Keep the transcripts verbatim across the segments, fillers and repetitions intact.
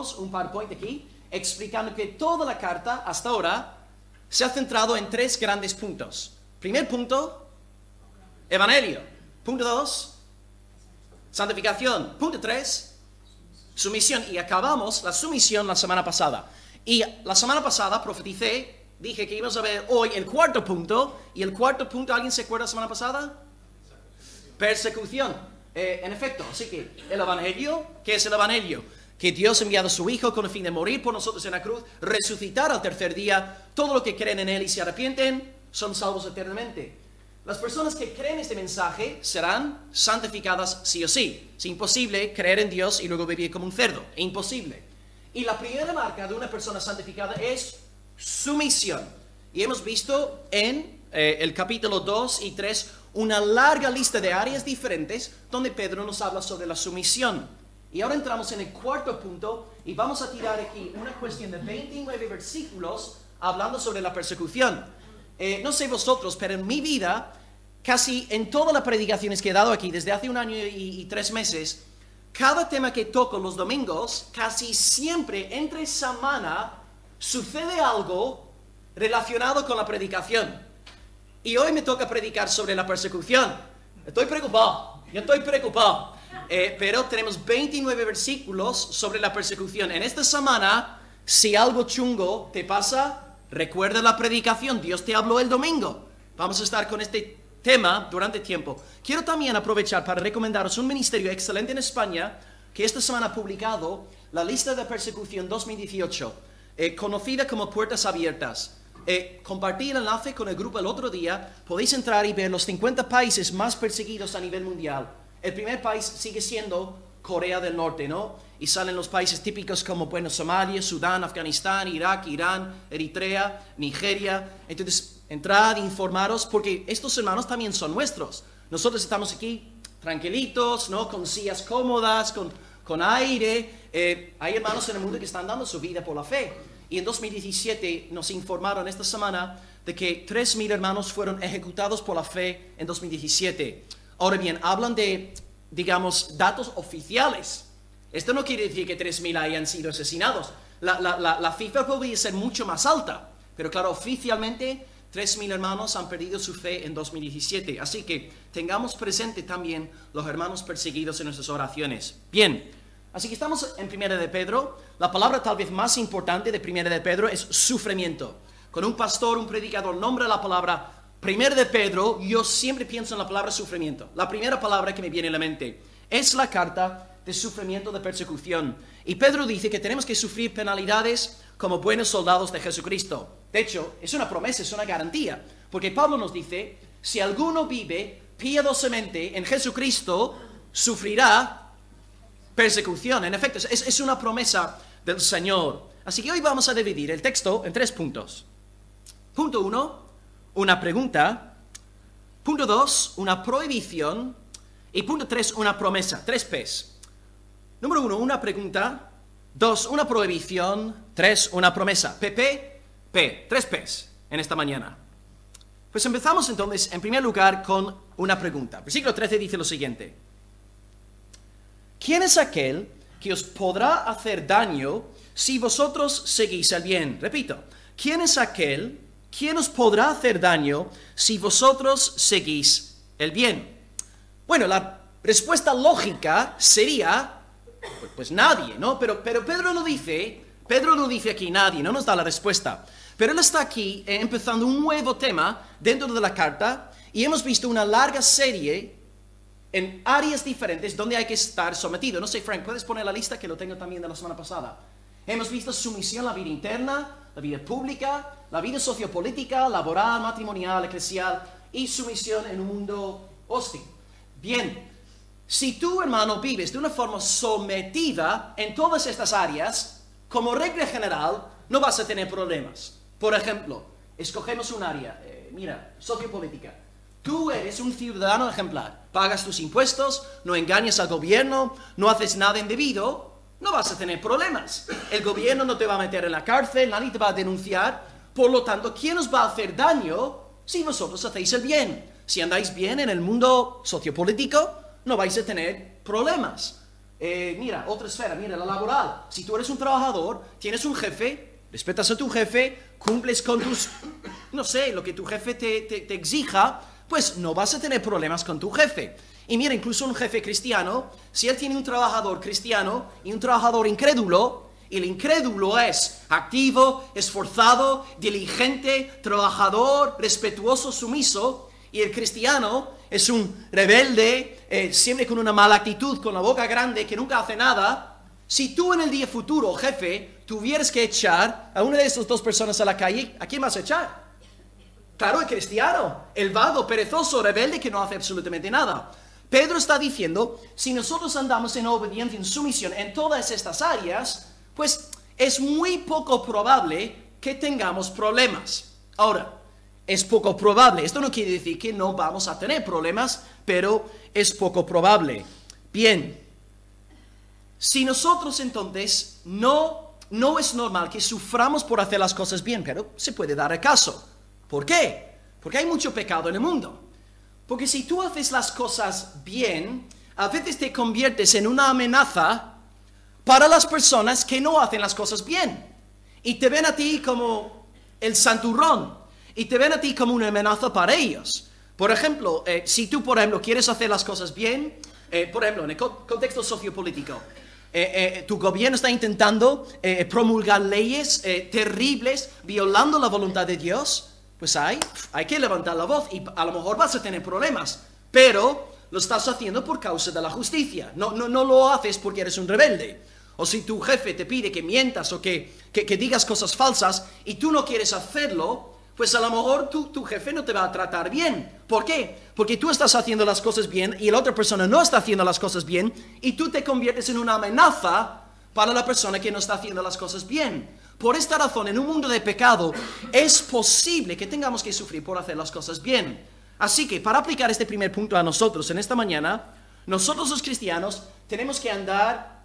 tenemos un PowerPoint aquí explicando que toda la carta hasta ahora se ha centrado en tres grandes puntos. Primer punto, Evangelio. Punto dos, santificación. Punto tres, sumisión. Y acabamos la sumisión la semana pasada. Y la semana pasada profeticé, dije que íbamos a ver hoy el cuarto punto. Y el cuarto punto, ¿alguien se acuerda la semana pasada? Persecución. Eh, en efecto, así que el Evangelio, ¿qué es el Evangelio? Que Dios ha enviado a su Hijo con el fin de morir por nosotros en la cruz, resucitar al tercer día. Todo lo que creen en Él y se arrepienten son salvos eternamente. Las personas que creen este mensaje serán santificadas sí o sí. Es imposible creer en Dios y luego vivir como un cerdo. Es imposible. Y la primera marca de una persona santificada es sumisión. Y hemos visto en eh, el capítulo dos y tres una larga lista de áreas diferentes donde Pedro nos habla sobre la sumisión. Y ahora entramos en el cuarto punto y vamos a tirar aquí una cuestión de veintinueve versículos hablando sobre la persecución. Eh, no sé vosotros, pero en mi vida, casi en todas las predicaciones que he dado aquí, desde hace un año y, y tres meses, cada tema que toco los domingos, casi siempre entre semana, sucede algo relacionado con la predicación. Y hoy me toca predicar sobre la persecución. Estoy preocupado, yo estoy preocupado. Eh, pero tenemos veintinueve versículos sobre la persecución. En esta semana, si algo chungo te pasa, recuerda la predicación, Dios te habló el domingo. Vamos a estar con este tema durante tiempo. Quiero también aprovechar para recomendaros un ministerio excelente en España que esta semana ha publicado la lista de persecución dos mil dieciocho, eh, conocida como Puertas Abiertas. Eh, compartí el enlace con el grupo el otro día. Podéis entrar y ver los cincuenta países más perseguidos a nivel mundial. El primer país sigue siendo Corea del Norte, ¿no? Y salen los países típicos como, bueno, Somalia, Sudán, Afganistán, Irak, Irán, Eritrea, Nigeria. Entonces, entrad, informaros, porque estos hermanos también son nuestros. Nosotros estamos aquí tranquilitos, ¿no? Con sillas cómodas, con, con aire. Eh, hay hermanos en el mundo que están dando su vida por la fe. Y en dos mil diecisiete nos informaron esta semana de que tres mil hermanos fueron ejecutados por la fe en dos mil diecisiete. Ahora bien, hablan de, digamos, datos oficiales. Esto no quiere decir que tres mil hayan sido asesinados. La, la, la, la cifra podría ser mucho más alta. Pero claro, oficialmente tres mil hermanos han perdido su fe en dos mil diecisiete. Así que tengamos presente también los hermanos perseguidos en nuestras oraciones. Bien, así que estamos en Primera de Pedro. La palabra tal vez más importante de Primera de Pedro es sufrimiento. Cuando un pastor, un predicador nombra la palabra Primera de Pedro, yo siempre pienso en la palabra sufrimiento. La primera palabra que me viene a la mente es la carta de sufrimiento, de persecución. Y Pedro dice que tenemos que sufrir penalidades como buenos soldados de Jesucristo. De hecho, es una promesa, es una garantía. Porque Pablo nos dice, si alguno vive piadosamente en Jesucristo, sufrirá persecución. En efecto, es, es una promesa del Señor. Así que hoy vamos a dividir el texto en tres puntos. Punto uno, una pregunta. Punto dos, una prohibición. Y punto tres, una promesa. Tres P's. Número uno, una pregunta. Dos, una prohibición. Tres, una promesa. P, P, P. Tres P's en esta mañana. Pues empezamos entonces, en primer lugar, con una pregunta. Versículo trece dice lo siguiente. ¿Quién es aquel que os podrá hacer daño si vosotros seguís el bien? Repito. ¿Quién es aquel ¿Quién os podrá hacer daño si vosotros seguís el bien? Bueno, la respuesta lógica sería, pues, pues nadie, ¿no? Pero, pero Pedro no dice, Pedro no dice aquí nadie, no nos da la respuesta. Pero él está aquí eh, empezando un nuevo tema dentro de la carta y hemos visto una larga serie en áreas diferentes donde hay que estar sometido. No sé, Frank, ¿puedes poner la lista que lo tengo también de la semana pasada? Hemos visto sumisión a la vida interna, la vida pública, la vida sociopolítica, laboral, matrimonial, eclesial y sumisión en un mundo hostil. Bien, si tú, hermano, vives de una forma sometida en todas estas áreas, como regla general, no vas a tener problemas. Por ejemplo, escogemos un área, eh, mira, sociopolítica. Tú eres un ciudadano ejemplar, pagas tus impuestos, no engañas al gobierno, no haces nada indebido, no vas a tener problemas. El gobierno no te va a meter en la cárcel, nadie te va a denunciar. Por lo tanto, ¿quién os va a hacer daño si vosotros hacéis el bien? Si andáis bien en el mundo sociopolítico, no vais a tener problemas. Eh, mira, otra esfera, mira, la laboral. Si tú eres un trabajador, tienes un jefe, respetas a tu jefe, cumples con tus, no sé, lo que tu jefe te, te, te exija, pues no vas a tener problemas con tu jefe. Y mira, incluso un jefe cristiano, si él tiene un trabajador cristiano y un trabajador incrédulo, el incrédulo es activo, esforzado, diligente, trabajador, respetuoso, sumiso, y el cristiano es un rebelde, eh, siempre con una mala actitud, con la boca grande, que nunca hace nada. Si tú en el día futuro, jefe, tuvieras que echar a una de estas dos personas a la calle, ¿a quién vas a echar? Claro, el cristiano, el vago, perezoso, rebelde, que no hace absolutamente nada. Pedro está diciendo, si nosotros andamos en obediencia, en sumisión, en todas estas áreas, pues es muy poco probable que tengamos problemas. Ahora, es poco probable. Esto no quiere decir que no vamos a tener problemas, pero es poco probable. Bien, si nosotros entonces no, no es normal que suframos por hacer las cosas bien, pero se puede dar el caso. ¿Por qué? Porque hay mucho pecado en el mundo. Porque si tú haces las cosas bien, a veces te conviertes en una amenaza para las personas que no hacen las cosas bien. Y te ven a ti como el santurrón. Y te ven a ti como una amenaza para ellos. Por ejemplo, eh, si tú, por ejemplo, quieres hacer las cosas bien, eh, por ejemplo, en el co contexto sociopolítico, eh, eh, tu gobierno está intentando eh, promulgar leyes eh, terribles, violando la voluntad de Dios, pues hay, hay que levantar la voz y a lo mejor vas a tener problemas, pero lo estás haciendo por causa de la justicia. No, no, no lo haces porque eres un rebelde. O si tu jefe te pide que mientas o que, que, que digas cosas falsas y tú no quieres hacerlo, pues a lo mejor tu, tu jefe no te va a tratar bien. ¿Por qué? Porque tú estás haciendo las cosas bien y la otra persona no está haciendo las cosas bien y tú te conviertes en una amenaza para la persona que no está haciendo las cosas bien. Por esta razón, en un mundo de pecado, es posible que tengamos que sufrir por hacer las cosas bien. Así que, para aplicar este primer punto a nosotros en esta mañana, nosotros los cristianos tenemos que andar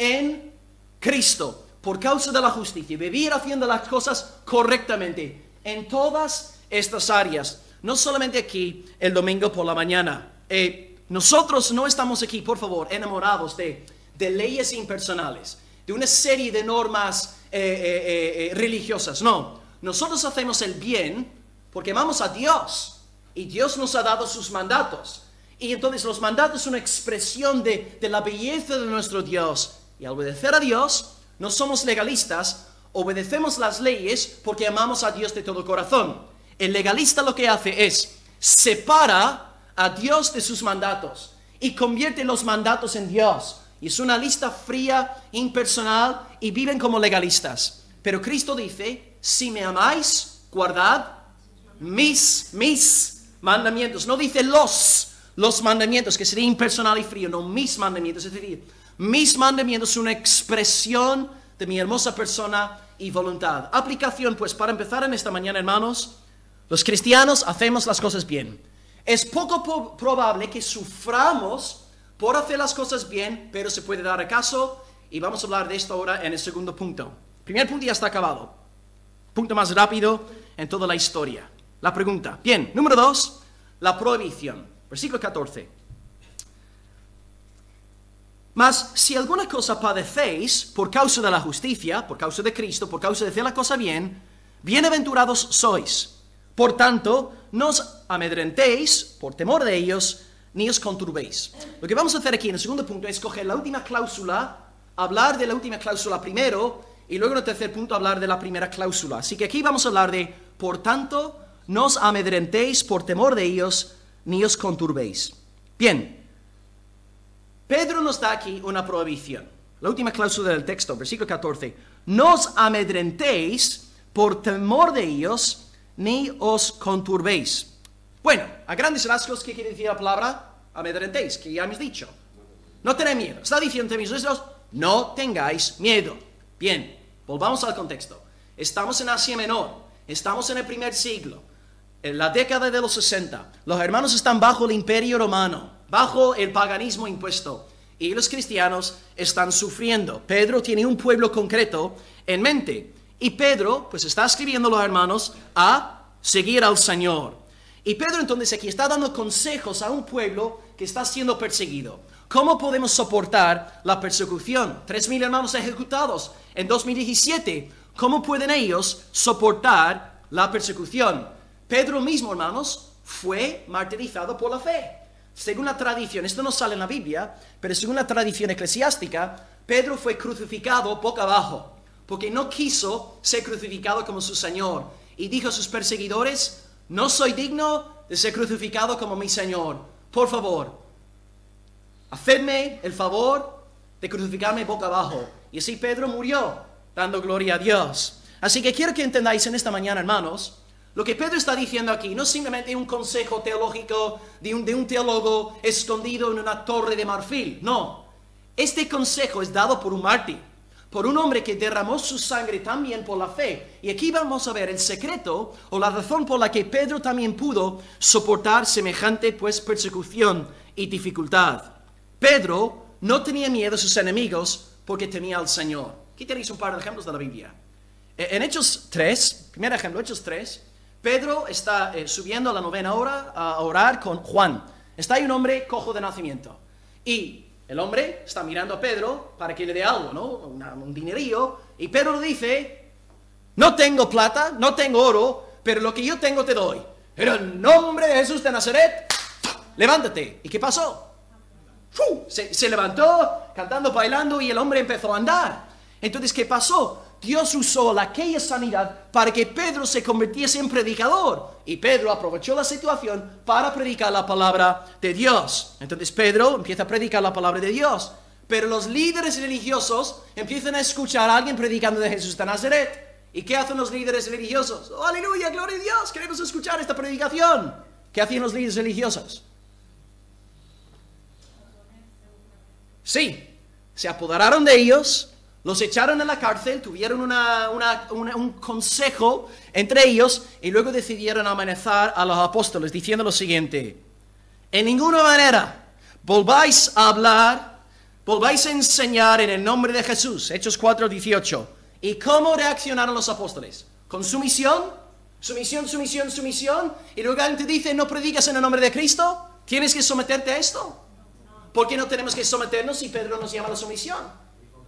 en Cristo, por causa de la justicia, vivir haciendo las cosas correctamente, en todas estas áreas, no solamente aquí el domingo por la mañana. Eh, nosotros no estamos aquí, por favor, enamorados de, de leyes impersonales, de una serie de normas eh, eh, eh, religiosas. No, nosotros hacemos el bien porque amamos a Dios y Dios nos ha dado sus mandatos. Y entonces los mandatos son una expresión de, de la belleza de nuestro Dios. Y al obedecer a Dios, no somos legalistas, obedecemos las leyes porque amamos a Dios de todo corazón. El legalista lo que hace es separa a Dios de sus mandatos y convierte los mandatos en Dios. Y es una lista fría, impersonal, y viven como legalistas. Pero Cristo dice, si me amáis, guardad mis, mis mandamientos. No dice los, los mandamientos, que sería impersonal y frío. No, mis mandamientos. Es decir, mis mandamientos son una expresión de mi hermosa persona y voluntad. Aplicación, pues, para empezar en esta mañana, hermanos, los cristianos hacemos las cosas bien. Es poco probable que suframos por hacer las cosas bien, pero se puede dar el caso, y vamos a hablar de esto ahora en el segundo punto. Primer punto ya está acabado. Punto más rápido en toda la historia. La pregunta. Bien, número dos, la prohibición. Versículo catorce. Mas si alguna cosa padecéis por causa de la justicia, por causa de Cristo, por causa de hacer la cosa bien, bienaventurados sois. Por tanto, no os amedrentéis por temor de ellos, ni os conturbéis. Lo que vamos a hacer aquí en el segundo punto es coger la última cláusula, hablar de la última cláusula primero, y luego en el tercer punto hablar de la primera cláusula. Así que aquí vamos a hablar de, por tanto, no os amedrentéis por temor de ellos, ni os conturbéis. Bien, Pedro nos da aquí una prohibición. La última cláusula del texto, versículo catorce. No os amedrentéis por temor de ellos, ni os conturbéis. Bueno, a grandes rasgos, ¿qué quiere decir la palabra amedrentéis? Que ya hemos dicho. No tened miedo. Está diciendo, mis hijos, no tengáis miedo. Bien, volvamos al contexto. Estamos en Asia Menor. Estamos en el primer siglo. En la década de los sesenta. Los hermanos están bajo el imperio romano, bajo el paganismo impuesto. Y los cristianos están sufriendo. Pedro tiene un pueblo concreto en mente. Y Pedro, pues está escribiendo a los hermanos a seguir al Señor. Y Pedro entonces aquí está dando consejos a un pueblo que está siendo perseguido. ¿Cómo podemos soportar la persecución? Tres mil hermanos ejecutados en dos mil diecisiete. ¿Cómo pueden ellos soportar la persecución? Pedro mismo, hermanos, fue martirizado por la fe. Según la tradición, esto no sale en la Biblia, pero según la tradición eclesiástica, Pedro fue crucificado boca abajo, porque no quiso ser crucificado como su Señor. Y dijo a sus perseguidores, no soy digno de ser crucificado como mi Señor. Por favor, hacedme el favor de crucificarme boca abajo. Y así Pedro murió, dando gloria a Dios. Así que quiero que entendáis en esta mañana, hermanos, lo que Pedro está diciendo aquí no es simplemente un consejo teológico de un, de un teólogo escondido en una torre de marfil. No, este consejo es dado por un mártir, por un hombre que derramó su sangre también por la fe. Y aquí vamos a ver el secreto o la razón por la que Pedro también pudo soportar semejante pues persecución y dificultad. Pedro no tenía miedo a sus enemigos porque temía al Señor. Aquí tenéis un par de ejemplos de la Biblia. En Hechos tres, primer ejemplo, Hechos tres, Pedro está eh, subiendo a la novena hora a orar con Juan. Está ahí un hombre cojo de nacimiento. Y el hombre está mirando a Pedro para que le dé algo, ¿no? Una, un dinerillo. Y Pedro le dice, no tengo plata, no tengo oro, pero lo que yo tengo te doy. En el nombre de Jesús de Nazaret, levántate. ¿Y qué pasó? ¡Fu! Se, se levantó, cantando, bailando, y el hombre empezó a andar. Entonces, ¿qué pasó? Dios usó aquella sanidad para que Pedro se convirtiese en predicador. Y Pedro aprovechó la situación para predicar la palabra de Dios. Entonces Pedro empieza a predicar la palabra de Dios. Pero los líderes religiosos empiezan a escuchar a alguien predicando de Jesús de Nazaret. ¿Y qué hacen los líderes religiosos? ¡Oh, aleluya, gloria a Dios! Queremos escuchar esta predicación. ¿Qué hacían los líderes religiosos? Sí, se apoderaron de ellos. Los echaron en la cárcel, tuvieron una, una, una, un consejo entre ellos y luego decidieron amenazar a los apóstoles diciendo lo siguiente: en ninguna manera volváis a hablar, volváis a enseñar en el nombre de Jesús. Hechos cuatro dieciocho. ¿Y cómo reaccionaron los apóstoles? ¿Con sumisión? Sumisión, sumisión, sumisión. Y luego alguien te dice, no predicas en el nombre de Cristo. ¿Tienes que someterte a esto? ¿Por qué no tenemos que someternos si Pedro nos llama a la sumisión?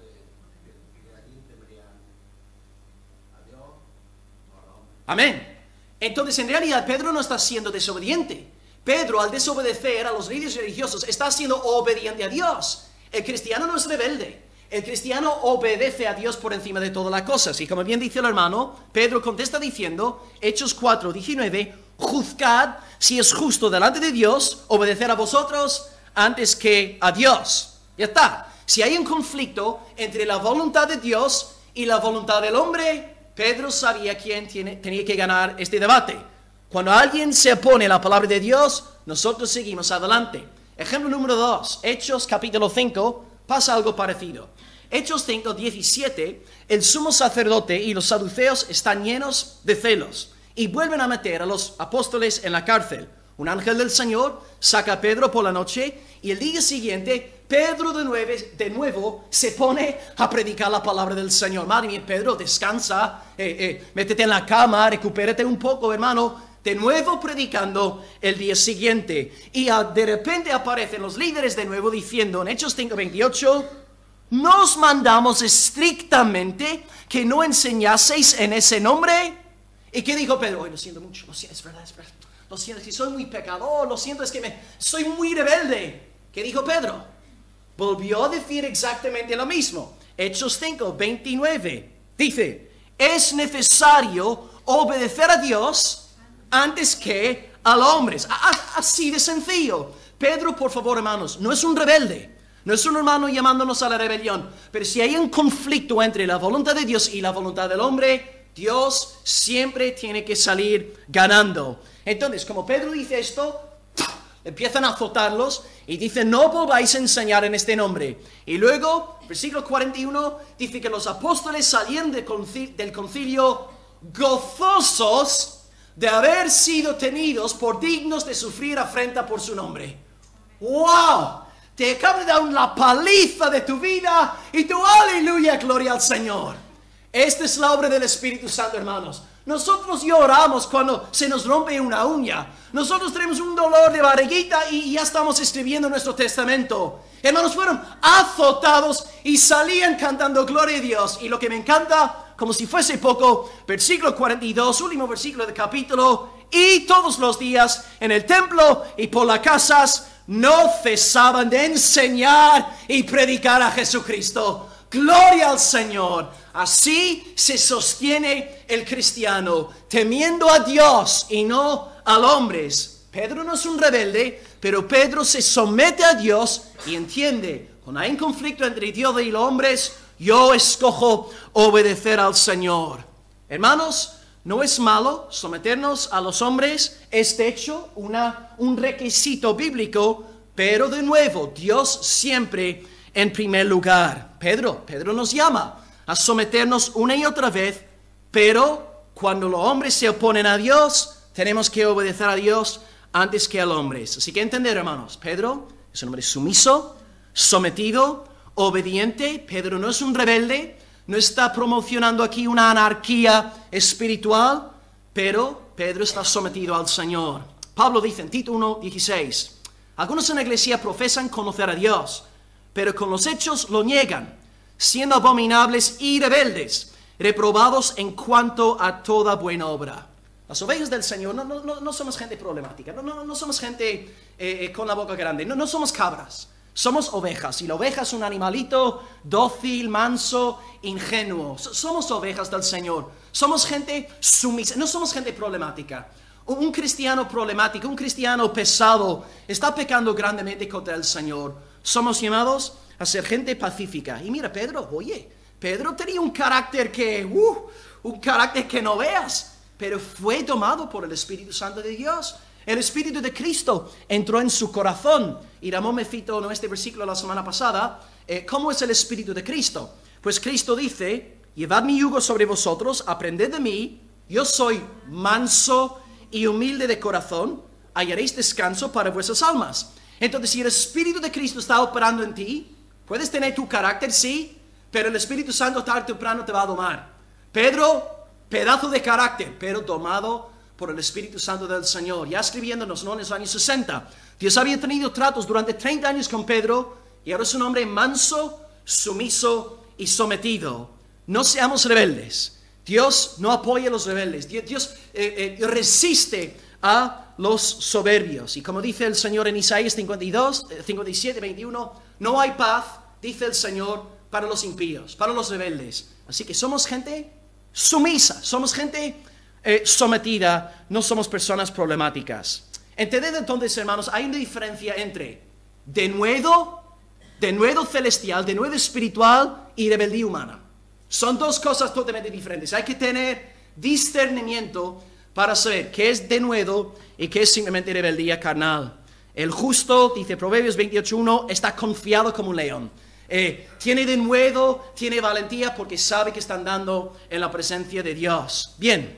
Amén. Entonces, en realidad, Pedro no está siendo desobediente. Pedro, al desobedecer a los líderes religiosos, está siendo obediente a Dios. El cristiano no es rebelde. El cristiano obedece a Dios por encima de todas las cosas. Y como bien dice el hermano, Pedro contesta diciendo, Hechos cuatro diecinueve, juzgad si es justo delante de Dios obedecer a vosotros antes que a Dios. Ya está. Si hay un conflicto entre la voluntad de Dios y la voluntad del hombre, Pedro sabía quién tiene, tenía que ganar este debate. Cuando alguien se opone a la palabra de Dios, nosotros seguimos adelante. Ejemplo número dos, Hechos capítulo cinco, pasa algo parecido. Hechos cinco diecisiete, el sumo sacerdote y los saduceos están llenos de celos y vuelven a meter a los apóstoles en la cárcel. Un ángel del Señor saca a Pedro por la noche y el día siguiente Pedro de nuevo, de nuevo se pone a predicar la palabra del Señor. Madre mía, Pedro, descansa, eh, eh, métete en la cama, recupérate un poco, hermano. De nuevo predicando el día siguiente. Y uh, de repente aparecen los líderes de nuevo diciendo en Hechos cinco veintiocho, nos mandamos estrictamente que no enseñaseis en ese nombre. ¿Y qué dijo Pedro? Ay, lo siento mucho, lo siento, es verdad, es verdad. Lo siento, es que soy muy pecador, lo siento, es que me, soy muy rebelde. ¿Qué dijo Pedro? Volvió a decir exactamente lo mismo. Hechos cinco veintinueve dice, es necesario obedecer a Dios antes que a los hombres. Así de sencillo. Pedro, por favor, hermanos, no es un rebelde. No es un hermano llamándonos a la rebelión. Pero si hay un conflicto entre la voluntad de Dios y la voluntad del hombre, Dios siempre tiene que salir ganando. Entonces, como Pedro dice esto, empiezan a azotarlos y dicen, no volváis a enseñar en este nombre. Y luego, versículo cuarenta y uno, dice que los apóstoles salían del concilio, del concilio gozosos de haber sido tenidos por dignos de sufrir afrenta por su nombre. ¡Wow! Te acaba de dar la paliza de tu vida y tu aleluya, gloria al Señor. Esta es la obra del Espíritu Santo, hermanos. Nosotros lloramos cuando se nos rompe una uña. Nosotros tenemos un dolor de barriguita y ya estamos escribiendo nuestro testamento. Hermanos, fueron azotados y salían cantando gloria a Dios. Y lo que me encanta, como si fuese poco, versículo cuarenta y dos, último versículo del capítulo, y todos los días en el templo y por las casas no cesaban de enseñar y predicar a Jesucristo. Gloria al Señor. Así se sostiene el cristiano, temiendo a Dios y no a hombres. Pedro no es un rebelde, pero Pedro se somete a Dios y entiende, cuando hay un conflicto entre Dios y los hombres, yo escojo obedecer al Señor. Hermanos, no es malo someternos a los hombres, es de hecho una, un requisito bíblico, pero de nuevo, Dios siempre en primer lugar. Pedro, Pedro nos llama a someternos una y otra vez, pero cuando los hombres se oponen a Dios, tenemos que obedecer a Dios antes que a los hombres. Así que entender, hermanos, Pedro es un hombre sumiso, sometido, obediente. Pedro no es un rebelde, no está promocionando aquí una anarquía espiritual, pero Pedro está sometido al Señor. Pablo dice en Tito uno dieciséis, algunos en la iglesia profesan conocer a Dios, pero con los hechos lo niegan, siendo abominables y rebeldes, reprobados en cuanto a toda buena obra. Las ovejas del Señor no, no, no somos gente problemática, no, no, no somos gente eh, eh, con la boca grande, no, no somos cabras, somos ovejas. Y la oveja es un animalito dócil, manso, ingenuo. Somos ovejas del Señor, somos gente sumisa, no somos gente problemática. Un cristiano problemático, un cristiano pesado, está pecando grandemente contra el Señor. Somos llamados a ser gente pacífica. Y mira, Pedro, oye, Pedro tenía un carácter que, uh, un carácter que no veas, pero fue tomado por el Espíritu Santo de Dios. El Espíritu de Cristo entró en su corazón. Y Ramón me citó en este versículo la semana pasada, eh, ¿cómo es el Espíritu de Cristo? Pues Cristo dice, llevad mi yugo sobre vosotros, aprended de mí, yo soy manso y humilde de corazón, hallaréis descanso para vuestras almas. Entonces, si el Espíritu de Cristo está operando en ti, puedes tener tu carácter, sí, pero el Espíritu Santo tarde o temprano te va a domar. Pedro, pedazo de carácter, pero domado por el Espíritu Santo del Señor. Ya escribiéndonos, ¿no? En los años sesenta, Dios había tenido tratos durante treinta años con Pedro, y ahora es un hombre manso, sumiso y sometido. No seamos rebeldes. Dios no apoya a los rebeldes. Dios, Dios eh, eh, resiste a los soberbios. Y como dice el Señor en Isaías cincuenta y dos, cincuenta y siete, veintiuno, no hay paz, dice el Señor, para los impíos, para los rebeldes. Así que somos gente sumisa, somos gente eh, sometida, no somos personas problemáticas. Entended entonces, hermanos, hay una diferencia entre denuedo, denuedo celestial, denuedo espiritual y rebeldía humana. Son dos cosas totalmente diferentes. Hay que tener discernimiento para saber qué es denuedo y qué es simplemente rebeldía carnal. El justo, dice Proverbios veintiocho uno, está confiado como un león. Eh, tiene denuedo, tiene valentía porque sabe que está andando en la presencia de Dios. Bien,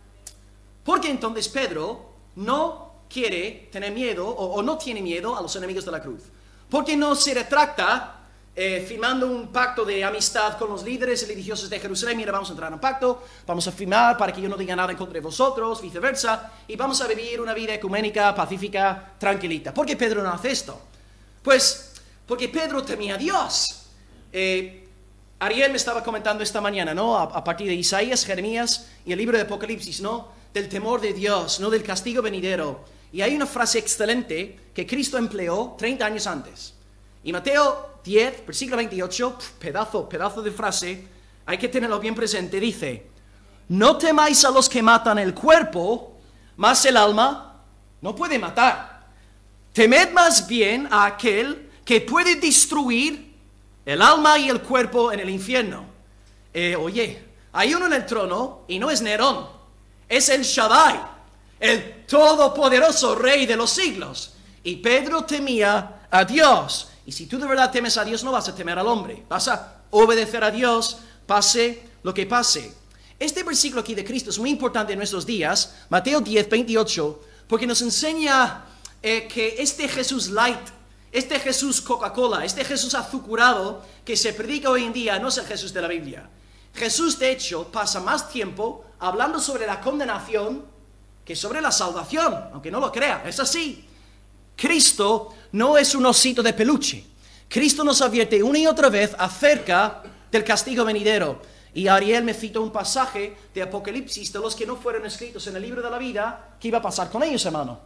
¿por qué entonces Pedro no quiere tener miedo o, o no tiene miedo a los enemigos de la cruz? ¿Por qué no se retracta Eh, firmando un pacto de amistad con los líderes religiosos de Jerusalén? Mira, vamos a entrar en un pacto, vamos a firmar para que yo no diga nada en contra de vosotros, viceversa, y vamos a vivir una vida ecuménica, pacífica, tranquilita. ¿Por qué Pedro no hace esto? Pues porque Pedro temía a Dios. Eh, Ariel me estaba comentando esta mañana, ¿no? A, a partir de Isaías, Jeremías y el libro de Apocalipsis, ¿no? Del temor de Dios, ¿no? Del castigo venidero. Y hay una frase excelente que Cristo empleó treinta años antes. Y Mateo diez, versículo veintiocho, pedazo, pedazo de frase, hay que tenerlo bien presente, dice, no temáis a los que matan el cuerpo, mas el alma no puede matar. Temed más bien a aquel que puede destruir el alma y el cuerpo en el infierno. Eh, oye, hay uno en el trono y no es Nerón, es el Shaddai, el todopoderoso rey de los siglos. Y Pedro temía a Dios. Y si tú de verdad temes a Dios, no vas a temer al hombre. Vas a obedecer a Dios, pase lo que pase. Este versículo aquí de Cristo es muy importante en nuestros días, Mateo diez, veintiocho, porque nos enseña eh, que este Jesús light, este Jesús Coca-Cola, este Jesús azucarado que se predica hoy en día no es el Jesús de la Biblia. Jesús, de hecho, pasa más tiempo hablando sobre la condenación que sobre la salvación, aunque no lo crea, es así. Cristo no es un osito de peluche. Cristo nos advierte una y otra vez acerca del castigo venidero. Y Ariel me citó un pasaje de Apocalipsis de los que no fueron escritos en el libro de la vida. ¿Qué iba a pasar con ellos, hermano?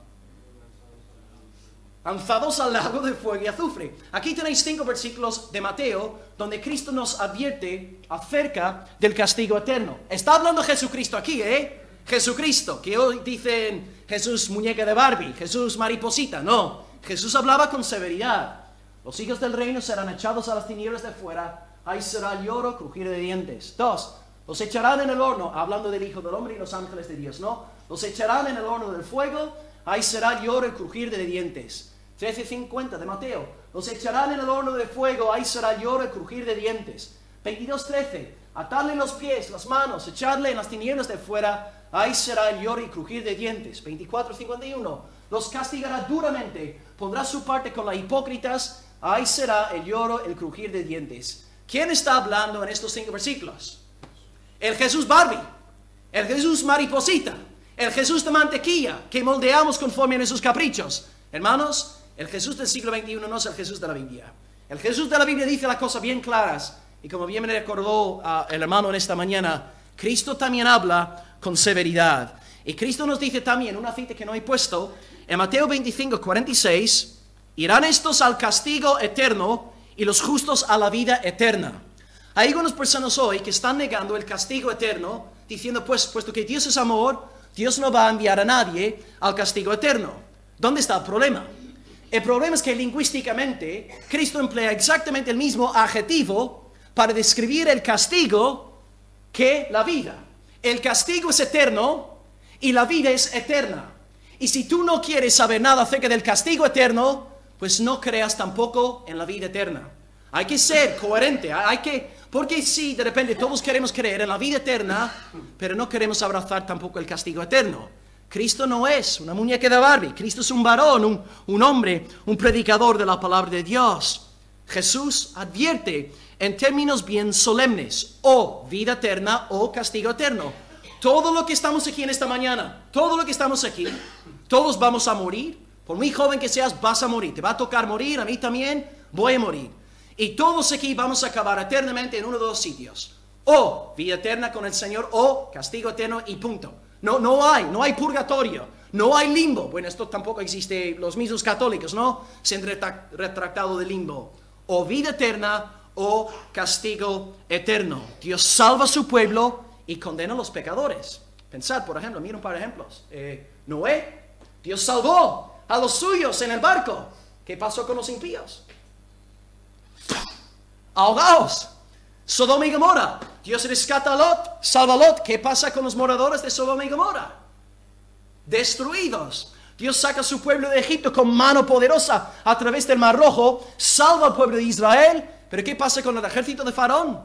Lanzados al lago de fuego y azufre. Aquí tenéis cinco versículos de Mateo donde Cristo nos advierte acerca del castigo eterno. Está hablando Jesucristo aquí, ¿eh? Jesucristo, que hoy dicen Jesús muñeca de Barbie, Jesús mariposita. No, Jesús hablaba con severidad. Los hijos del reino serán echados a las tinieblas de fuera. Ahí será lloro, crujir de dientes. Dos, los echarán en el horno, hablando del Hijo del Hombre y los ángeles de Dios, ¿no? Los echarán en el horno del fuego, ahí será lloro y crujir de dientes. trece cincuenta de Mateo, los echarán en el horno de fuego, ahí será lloro y crujir de dientes. veintidós trece, atarle los pies, las manos, echarle en las tinieblas de fuera, ahí será el lloro y crujir de dientes. veinticuatro cincuenta y uno, los castigará duramente, pondrá su parte con las hipócritas, ahí será el lloro, el crujir de dientes. ¿Quién está hablando en estos cinco versículos? El Jesús Barbie, el Jesús mariposita, el Jesús de mantequilla que moldeamos conforme a nuestros caprichos. Hermanos, el Jesús del siglo veintiuno no es el Jesús de la Biblia. El Jesús de la Biblia dice las cosas bien claras. Y como bien me recordó uh, el hermano en esta mañana, Cristo también habla con severidad. Y Cristo nos dice también, una cita que no he puesto, en Mateo veinticinco, cuarenta y seis, irán estos al castigo eterno y los justos a la vida eterna. Hay algunas personas hoy que están negando el castigo eterno, diciendo, pues, puesto que Dios es amor, Dios no va a enviar a nadie al castigo eterno. ¿Dónde está el problema? El problema es que lingüísticamente Cristo emplea exactamente el mismo adjetivo para describir el castigo que la vida. El castigo es eterno y la vida es eterna. Y si tú no quieres saber nada acerca del castigo eterno, pues no creas tampoco en la vida eterna. Hay que ser coherente, hay que, porque si de repente todos queremos creer en la vida eterna, pero no queremos abrazar tampoco el castigo eterno. Cristo no es una muñeca de Barbie, Cristo es un varón, un, un hombre, un predicador de la palabra de Dios. Jesús advierte en términos bien solemnes, o vida eterna o castigo eterno. Todo lo que estamos aquí en esta mañana, todo lo que estamos aquí, todos vamos a morir. Por muy joven que seas, vas a morir. Te va a tocar morir, a mí también, voy a morir. Y todos aquí vamos a acabar eternamente en uno de dos sitios. O vida eterna con el Señor, o castigo eterno y punto. No, no hay, no hay purgatorio, no hay limbo. Bueno, esto tampoco existe, los mismos católicos, ¿no? Se han retractado del limbo. O vida eterna o castigo eterno. Dios salva a su pueblo y condena a los pecadores. Pensad, por ejemplo, mira un par de ejemplos. Eh, Noé, Dios salvó a los suyos en el barco. ¿Qué pasó con los impíos? Ahogados. Sodoma y Gomorra. Dios rescata a Lot, salva a Lot. ¿Qué pasa con los moradores de Sodoma y Gomorra? Destruidos. Dios saca a su pueblo de Egipto con mano poderosa a través del Mar Rojo. Salva al pueblo de Israel. ¿Pero qué pasa con el ejército de Faraón?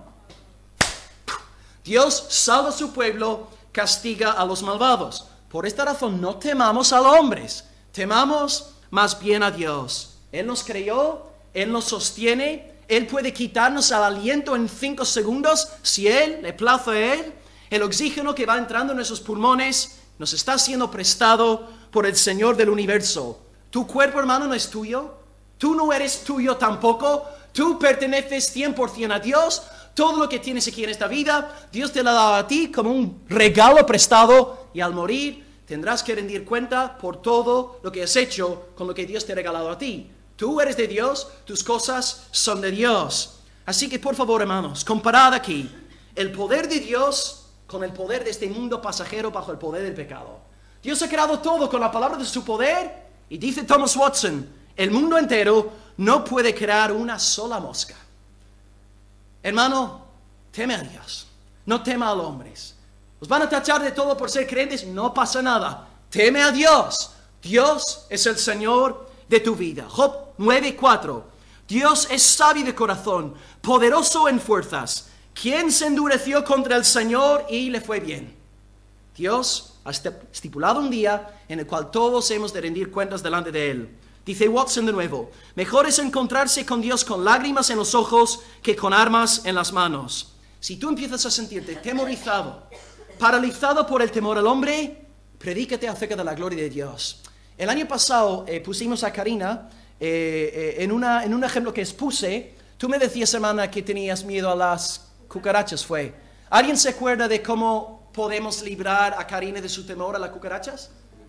Dios salva a su pueblo, castiga a los malvados. Por esta razón no temamos a los hombres. Temamos más bien a Dios. Él nos creó, Él nos sostiene, Él puede quitarnos el aliento en cinco segundos si Él le place a Él. El oxígeno que va entrando en nuestros pulmones nos está siendo prestado por el Señor del universo. Tu cuerpo, hermano, no es tuyo. Tú no eres tuyo tampoco. Tú perteneces cien por ciento a Dios. Todo lo que tienes aquí en esta vida, Dios te lo ha dado a ti como un regalo prestado. Y al morir tendrás que rendir cuenta por todo lo que has hecho con lo que Dios te ha regalado a ti. Tú eres de Dios, tus cosas son de Dios. Así que por favor, hermanos, comparad aquí el poder de Dios con el poder de este mundo pasajero bajo el poder del pecado. Dios ha creado todo con la palabra de su poder y dice Thomas Watson, el mundo entero no puede crear una sola mosca. Hermano, teme a Dios, no tema a los hombres. Os van a tachar de todo por ser creyentes, no pasa nada. Teme a Dios. Dios es el Señor de tu vida. Job nueve cuatro. Dios es sabio de corazón, poderoso en fuerzas. ¿Quién se endureció contra el Señor y le fue bien? Dios ha estipulado un día en el cual todos hemos de rendir cuentas delante de Él. Dice Watson de nuevo, mejor es encontrarse con Dios con lágrimas en los ojos que con armas en las manos. Si tú empiezas a sentirte temorizado, paralizado por el temor al hombre, predícate acerca de la gloria de Dios. El año pasado eh, pusimos a Karina eh, en, una, en un ejemplo que expuse, tú me decías, hermana, que tenías miedo a las cucarachas, ¿fue? ¿Alguien se acuerda de cómo podemos librar a Karina de su temor a las cucarachas?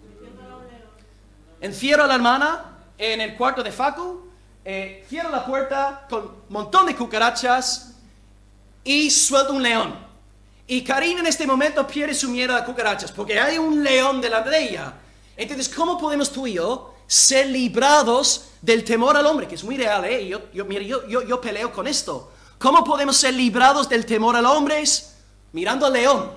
Encierro a la hermana en el cuarto de Facu, eh, cierro la puerta con un montón de cucarachas y suelto un león. Y Karina en este momento pierde su miedo a las cucarachas porque hay un león delante de ella. Entonces, ¿cómo podemos tú y yo ser librados del temor al hombre? Que es muy real, ¿eh? Yo, yo, mira, yo, yo, yo peleo con esto. ¿Cómo podemos ser librados del temor al hombre? Mirando al león.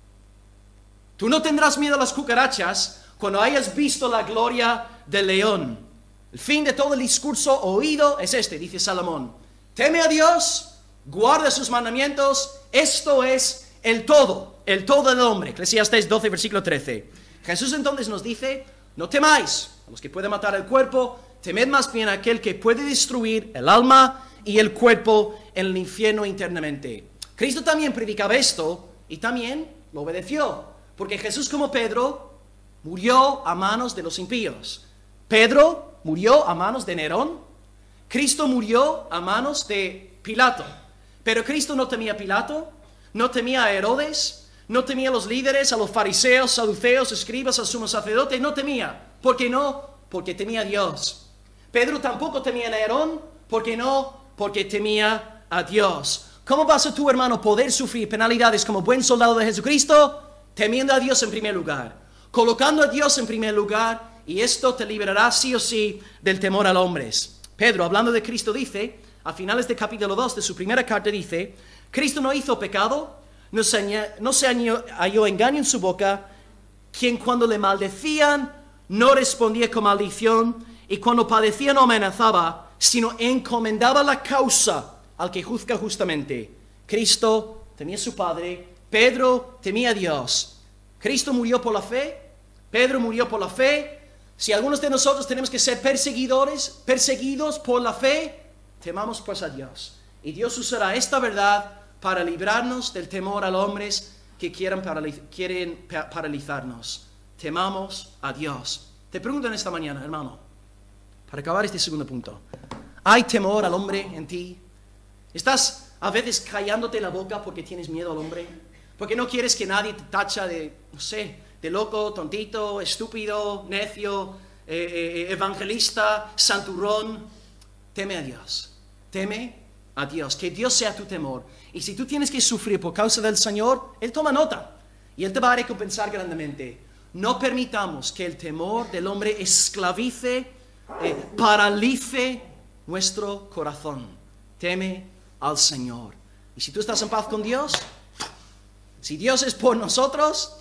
Tú no tendrás miedo a las cucarachas cuando hayas visto la gloria del león. El fin de todo el discurso oído es este, dice Salomón. Teme a Dios, guarda sus mandamientos, esto es el todo, el todo del hombre. Eclesiastés doce, versículo trece. Jesús entonces nos dice, no temáis a los que pueden matar el cuerpo, temed más bien a aquel que puede destruir el alma y el cuerpo en el infierno internamente. Cristo también predicaba esto y también lo obedeció, porque Jesús, como Pedro, murió a manos de los impíos. Pedro murió a manos de Nerón. Cristo murió a manos de Pilato. Pero Cristo no temía a Pilato, no temía a Herodes, no temía a los líderes, a los fariseos, saduceos, escribas, al sumo sacerdote, no temía. ¿Por qué no? Porque temía a Dios. Pedro tampoco temía a Nerón, ¿por qué no? Porque temía a Dios. ¿Cómo vas a tu hermano poder sufrir penalidades como buen soldado de Jesucristo? Temiendo a Dios en primer lugar, colocando a Dios en primer lugar, y esto te liberará sí o sí del temor al hombre. Pedro, hablando de Cristo, dice, a finales del capítulo dos de su primera carta, dice, Cristo no hizo pecado, no se, no se halló engaño en su boca, quien cuando le maldecían no respondía con maldición, y cuando padecía no amenazaba, sino encomendaba la causa al que juzga justamente. Cristo temía a su Padre, Pedro temía a Dios. Cristo murió por la fe, Pedro murió por la fe. Si algunos de nosotros tenemos que ser perseguidores, perseguidos por la fe, temamos pues a Dios. Y Dios usará esta verdad para librarnos del temor a los hombres que quieran, paraliz quieren paralizarnos. Temamos a Dios. Te pregunto en esta mañana, hermano, para acabar este segundo punto. ¿Hay temor al hombre en ti? ¿Estás a veces callándote la boca porque tienes miedo al hombre? Porque no quieres que nadie te tacha de, no sé, de loco, tontito, estúpido, necio, eh, eh, evangelista, santurrón. Teme a Dios. Teme a Dios. Que Dios sea tu temor. Y si tú tienes que sufrir por causa del Señor, Él toma nota. Y Él te va a recompensar grandemente. No permitamos que el temor del hombre esclavice, eh, paralice nuestro corazón. Teme al Señor. Y si tú estás en paz con Dios, si Dios es por nosotros,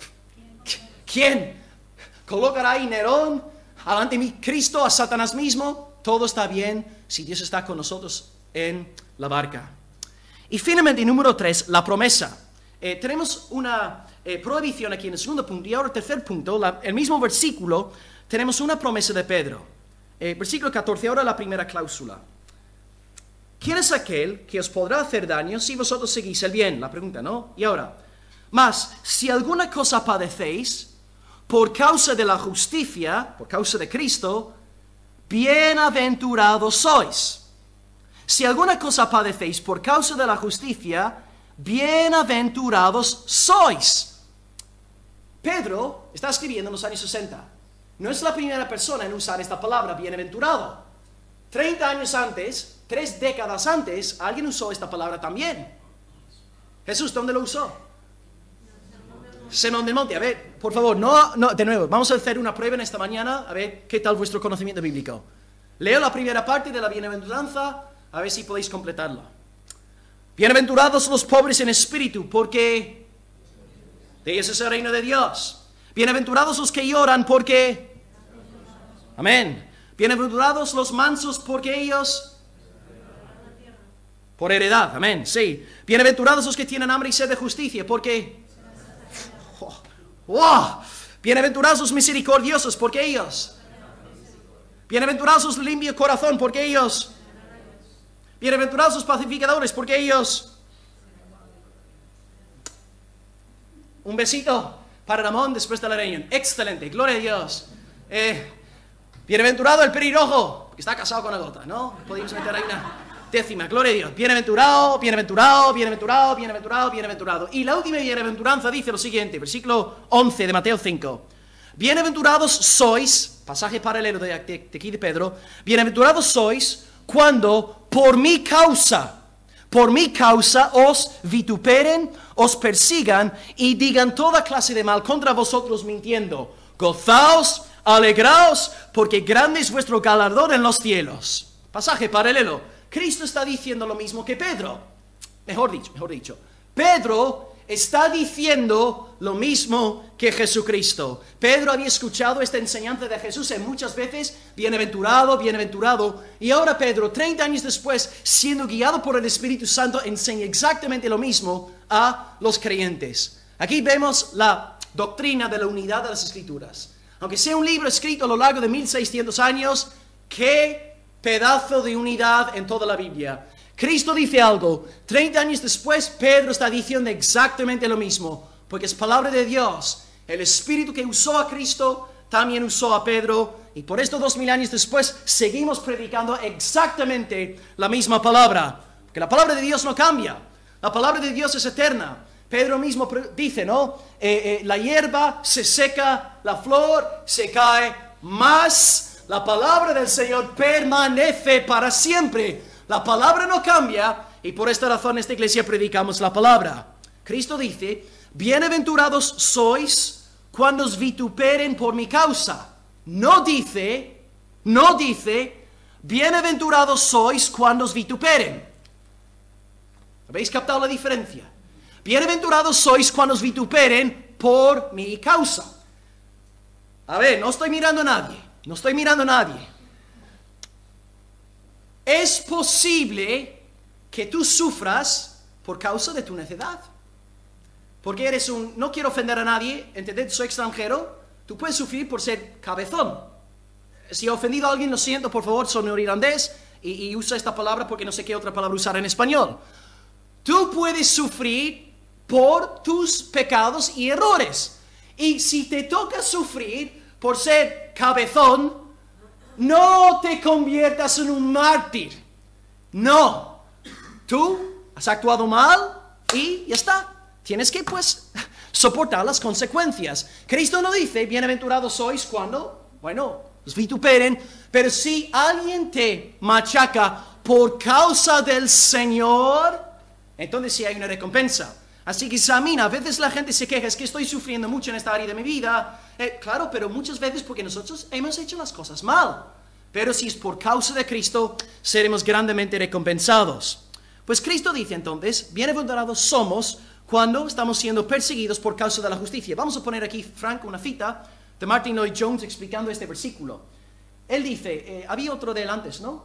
¿quién colocará ahí Nerón, alante de mí Cristo, a Satanás mismo? Todo está bien si Dios está con nosotros en la barca. Y finalmente, número tres, la promesa. Eh, tenemos una eh, prohibición aquí en el segundo punto. Y ahora el tercer punto, la, el mismo versículo, tenemos una promesa de Pedro. Eh, versículo catorce, ahora la primera cláusula. ¿Quién es aquel que os podrá hacer daño si vosotros seguís el bien? La pregunta, ¿no? Y ahora, mas si alguna cosa padecéis por causa de la justicia, por causa de Cristo, bienaventurados sois. Si alguna cosa padecéis por causa de la justicia, bienaventurados sois. Pedro está escribiendo en los años sesenta. No es la primera persona en usar esta palabra, bienaventurado. Treinta años antes, tres décadas antes, alguien usó esta palabra también. Jesús, ¿dónde lo usó? Sermón del Monte. A ver, por favor, no, no, de nuevo, vamos a hacer una prueba en esta mañana, a ver qué tal vuestro conocimiento bíblico. Leo la primera parte de la bienaventuranza, a ver si podéis completarla. Bienaventurados los pobres en espíritu, porque de ellos es el reino de Dios. Bienaventurados los que lloran, porque... Amén. Bienaventurados los mansos, porque ellos... Por heredad, amén, sí. Bienaventurados los que tienen hambre y sed de justicia, porque... Oh, wow. Bienaventurados los misericordiosos, porque ellos... Bienaventurados los limpios corazón, porque ellos... Bienaventurados los pacificadores, porque ellos... Un besito para Ramón después de la reunión. Excelente, gloria a Dios. Eh, bienaventurado el pelirrojo, está casado con Agota, ¿no? Podemos meter ahí una décima, gloria a Dios. Bienaventurado, bienaventurado, bienaventurado, bienaventurado, bienaventurado. Y la última bienaventuranza dice lo siguiente, versículo once de Mateo cinco. Bienaventurados sois, pasaje paralelo de, de, de aquí de Pedro, bienaventurados sois cuando por mi causa, por mi causa os vituperen, os persigan y digan toda clase de mal contra vosotros mintiendo. Gozaos, alegraos, porque grande es vuestro galardón en los cielos. Pasaje paralelo. Cristo está diciendo lo mismo que Pedro. Mejor dicho, mejor dicho. Pedro está diciendo lo mismo que Jesucristo. Pedro había escuchado esta enseñanza de Jesús en muchas veces, bienaventurado, bienaventurado. Y ahora Pedro, treinta años después, siendo guiado por el Espíritu Santo, enseña exactamente lo mismo a los creyentes. Aquí vemos la doctrina de la unidad de las Escrituras. Aunque sea un libro escrito a lo largo de mil seiscientos años, qué pedazo de unidad en toda la Biblia. Cristo dice algo, treinta años después Pedro está diciendo exactamente lo mismo, porque es palabra de Dios. El Espíritu que usó a Cristo también usó a Pedro, y por esto dos mil años después seguimos predicando exactamente la misma palabra, porque la palabra de Dios no cambia, la palabra de Dios es eterna. Pedro mismo dice, ¿no? Eh, eh, la hierba se seca, la flor se cae, mas la palabra del Señor permanece para siempre. La palabra no cambia y por esta razón en esta iglesia predicamos la palabra. Cristo dice, bienaventurados sois cuando os vituperen por mi causa. No dice, no dice, bienaventurados sois cuando os vituperen. ¿Habéis captado la diferencia? Bienaventurados sois cuando os vituperen por mi causa. A ver, no estoy mirando a nadie, no estoy mirando a nadie. Es posible que tú sufras por causa de tu necedad. Porque eres un... No quiero ofender a nadie, ¿entended? Soy extranjero. Tú puedes sufrir por ser cabezón. Si he ofendido a alguien, lo siento, por favor, soy neerlandés y, y uso esta palabra porque no sé qué otra palabra usar en español. Tú puedes sufrir por tus pecados y errores. Y si te toca sufrir por ser cabezón, no te conviertas en un mártir. No. Tú has actuado mal y ya está. Tienes que, pues, soportar las consecuencias. Cristo no dice, bienaventurados sois cuando, bueno, os vituperen, pero si alguien te machaca por causa del Señor, entonces sí hay una recompensa. Así que examina, a veces la gente se queja, es que estoy sufriendo mucho en esta área de mi vida. Eh, claro, pero muchas veces porque nosotros hemos hecho las cosas mal. Pero si es por causa de Cristo, seremos grandemente recompensados. Pues Cristo dice entonces, bienaventurados somos cuando estamos siendo perseguidos por causa de la justicia. Vamos a poner aquí, Frank, una cita de Martin Lloyd-Jones explicando este versículo. Él dice, eh, había otro de él antes, ¿no?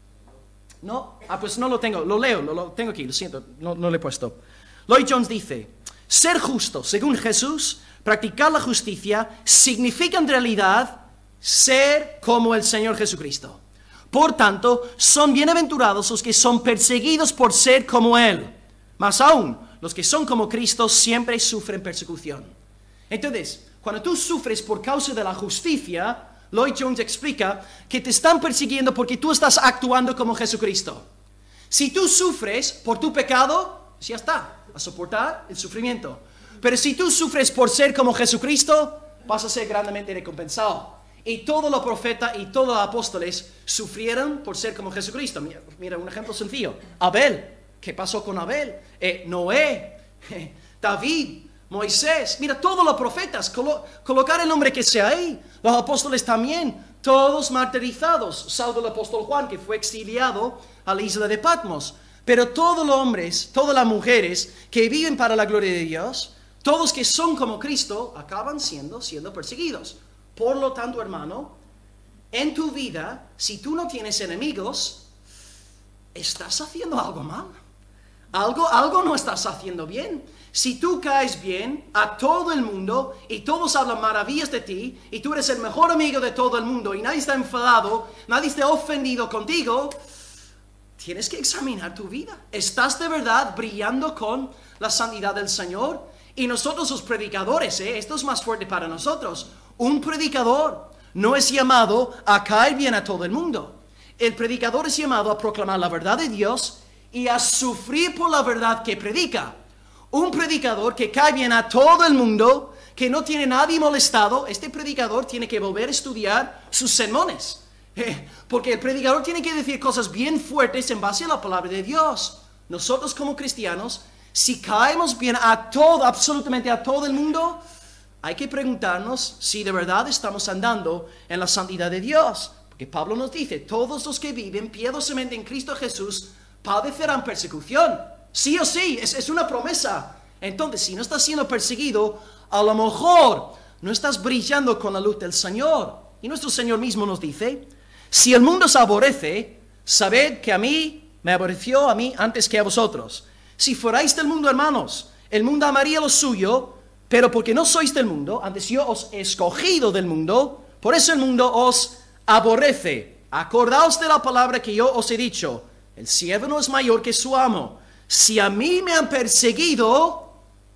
No, ah, pues no lo tengo, lo leo, lo, lo tengo aquí, lo siento, no, no lo he puesto. Lloyd-Jones dice, ser justo, según Jesús, practicar la justicia, significa en realidad ser como el Señor Jesucristo. Por tanto, son bienaventurados los que son perseguidos por ser como Él. Más aún, los que son como Cristo siempre sufren persecución. Entonces, cuando tú sufres por causa de la justicia, Lloyd-Jones explica que te están persiguiendo porque tú estás actuando como Jesucristo. Si tú sufres por tu pecado, pues ya está, a soportar el sufrimiento. Pero si tú sufres por ser como Jesucristo, vas a ser grandemente recompensado. Y todos los profetas y todos los apóstoles sufrieron por ser como Jesucristo. Mira, mira un ejemplo sencillo. Abel. ¿Qué pasó con Abel? Eh, Noé. Eh, David. Moisés. Mira, todos los profetas. Colo colocar el nombre que sea ahí. Los apóstoles también. Todos martirizados. Salvo el apóstol Juan, que fue exiliado a la isla de Patmos. Pero todos los hombres, todas las mujeres que viven para la gloria de Dios, todos que son como Cristo, acaban siendo, siendo perseguidos. Por lo tanto, hermano, en tu vida, si tú no tienes enemigos, estás haciendo algo mal. Algo, algo no estás haciendo bien. Si tú caes bien a todo el mundo y todos hablan maravillas de ti y tú eres el mejor amigo de todo el mundo y nadie está enfadado, nadie está ofendido contigo, tienes que examinar tu vida. ¿Estás de verdad brillando con la santidad del Señor? Y nosotros los predicadores, ¿eh? Esto es más fuerte para nosotros. Un predicador no es llamado a caer bien a todo el mundo. El predicador es llamado a proclamar la verdad de Dios y a sufrir por la verdad que predica. Un predicador que cae bien a todo el mundo, que no tiene nadie molestado, este predicador tiene que volver a estudiar sus sermones. Eh, porque el predicador tiene que decir cosas bien fuertes en base a la palabra de Dios. Nosotros como cristianos, si caemos bien a todo, absolutamente a todo el mundo, hay que preguntarnos si de verdad estamos andando en la santidad de Dios. Porque Pablo nos dice, todos los que viven piadosamente en Cristo Jesús padecerán persecución. Sí o sí, es, es una promesa. Entonces, si no estás siendo perseguido, a lo mejor no estás brillando con la luz del Señor. Y nuestro Señor mismo nos dice, si el mundo os aborrece, sabed que a mí me aborreció a mí antes que a vosotros. Si fuerais del mundo, hermanos, el mundo amaría lo suyo, pero porque no sois del mundo, antes yo os he escogido del mundo, por eso el mundo os aborrece. Acordaos de la palabra que yo os he dicho, el siervo no es mayor que su amo. Si a mí me han perseguido,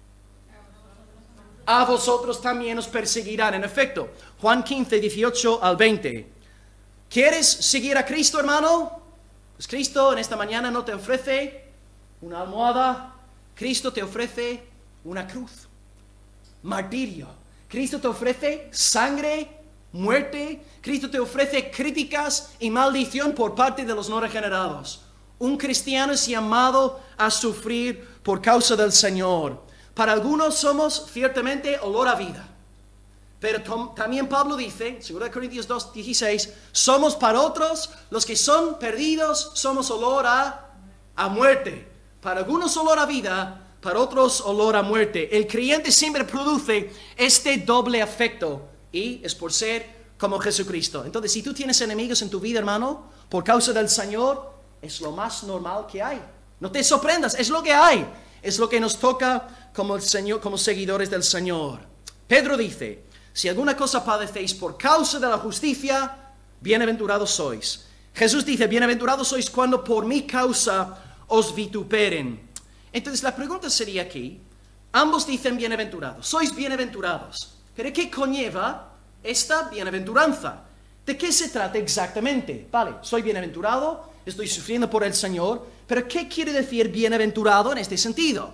a vosotros también os perseguirán. En efecto, Juan quince, dieciocho al veinte. ¿Quieres seguir a Cristo, hermano? Pues Cristo en esta mañana no te ofrece una almohada. Cristo te ofrece una cruz. Martirio. Cristo te ofrece sangre, muerte. Cristo te ofrece críticas y maldición por parte de los no regenerados. Un cristiano es llamado a sufrir por causa del Señor. Para algunos somos ciertamente olor a vida. Pero también Pablo dice, segunda Corintios dos, dieciséis, somos para otros, los que son perdidos, somos olor a, a muerte. Para algunos olor a vida, para otros olor a muerte. El creyente siempre produce este doble afecto y es por ser como Jesucristo. Entonces, si tú tienes enemigos en tu vida, hermano, por causa del Señor, es lo más normal que hay. No te sorprendas, es lo que hay. Es lo que nos toca como, el Señor, como seguidores del Señor. Pedro dice, si alguna cosa padecéis por causa de la justicia, bienaventurados sois. Jesús dice, bienaventurados sois cuando por mi causa os vituperen. Entonces la pregunta sería aquí, ambos dicen bienaventurados, sois bienaventurados. ¿Pero qué conlleva esta bienaventuranza? ¿De qué se trata exactamente? Vale, soy bienaventurado, estoy sufriendo por el Señor, pero ¿qué quiere decir bienaventurado en este sentido?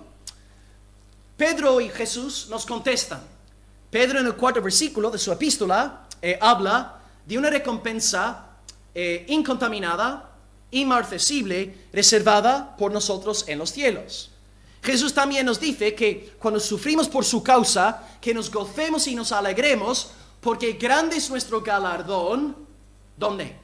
Pedro y Jesús nos contestan. Pedro en el cuarto versículo de su epístola eh, habla de una recompensa eh, incontaminada, inmarcesible, reservada por nosotros en los cielos. Jesús también nos dice que cuando sufrimos por su causa, que nos gocemos y nos alegremos, porque grande es nuestro galardón. ¿Dónde?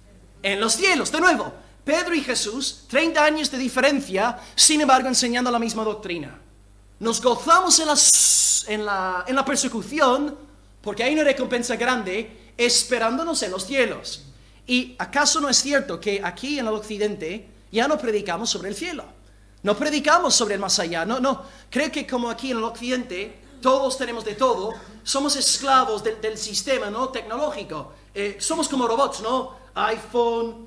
En los cielos. De nuevo, Pedro y Jesús, treinta años de diferencia, sin embargo enseñando la misma doctrina. Nos gozamos en, las, en, la, en la persecución, porque hay una recompensa grande esperándonos en los cielos. ¿Y acaso no es cierto que aquí en el occidente ya no predicamos sobre el cielo? No predicamos sobre el más allá. No, no. Creo que como aquí en el occidente todos tenemos de todo, somos esclavos de, del sistema, ¿no?, tecnológico. Eh, somos como robots, ¿no? iPhone,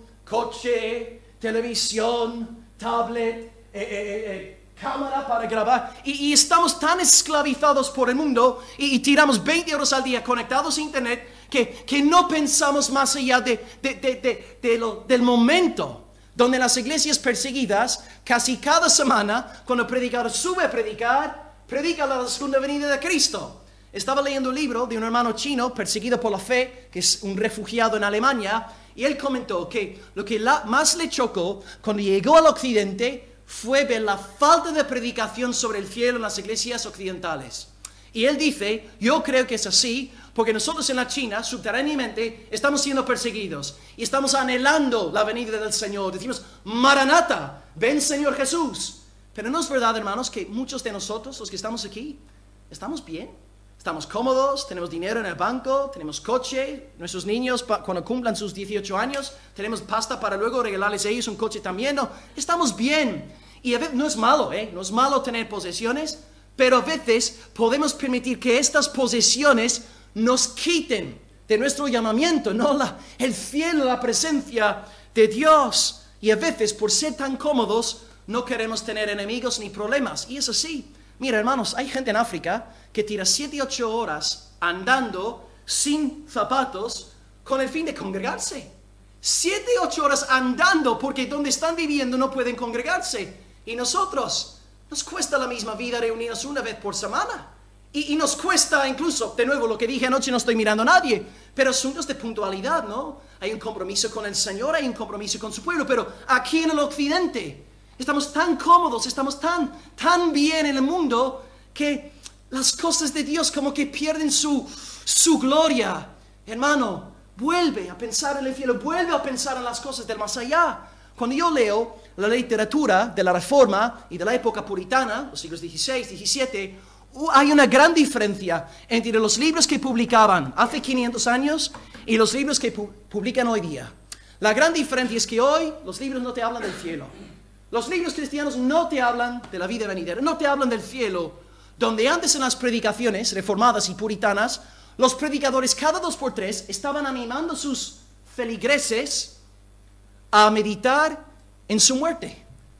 coche, televisión, tablet, eh, eh, eh, cámara para grabar. Y, y estamos tan esclavizados por el mundo y, y tiramos veinte horas al día conectados a internet que, que no pensamos más allá de, de, de, de, de lo, del momento donde las iglesias perseguidas, casi cada semana, cuando el predicador sube a predicar, predica la segunda venida de Cristo. Estaba leyendo un libro de un hermano chino perseguido por la fe, que es un refugiado en Alemania, y él comentó que lo que la, más le chocó cuando llegó al occidente fue ver la falta de predicación sobre el cielo en las iglesias occidentales. Y él dice, yo creo que es así, porque nosotros en la China, subterráneamente, estamos siendo perseguidos y estamos anhelando la venida del Señor. Decimos, Maranata, ven Señor Jesús. Pero no es verdad, hermanos, que muchos de nosotros, los que estamos aquí, estamos bien. Estamos cómodos, tenemos dinero en el banco, tenemos coche, nuestros niños cuando cumplan sus dieciocho años, tenemos pasta para luego regalarles a ellos un coche también. No, estamos bien. Y a veces, no es malo, ¿eh? No es malo tener posesiones, pero a veces podemos permitir que estas posesiones nos quiten de nuestro llamamiento, ¿no? La, el cielo, la presencia de Dios. Y a veces, por ser tan cómodos, no queremos tener enemigos ni problemas. Y es así. Mira, hermanos, hay gente en África que tira siete u ocho horas andando sin zapatos con el fin de congregarse. Siete, ocho horas andando porque donde están viviendo no pueden congregarse. Y nosotros, nos cuesta la misma vida reunirnos una vez por semana. Y, y nos cuesta incluso, de nuevo, lo que dije anoche, no estoy mirando a nadie, pero asuntos de puntualidad, ¿no? Hay un compromiso con el Señor, hay un compromiso con su pueblo, pero aquí en el occidente estamos tan cómodos, estamos tan, tan bien en el mundo que las cosas de Dios como que pierden su, su gloria. Hermano, vuelve a pensar en el cielo, vuelve a pensar en las cosas del más allá. Cuando yo leo la literatura de la Reforma y de la época puritana, los siglos dieciséis, diecisiete, hay una gran diferencia entre los libros que publicaban hace quinientos años y los libros que pu publican hoy día. La gran diferencia es que hoy los libros no te hablan del cielo. Los libros cristianos no te hablan de la vida venidera, no te hablan del cielo, donde antes en las predicaciones reformadas y puritanas, los predicadores cada dos por tres estaban animando a sus feligreses a meditar en su muerte.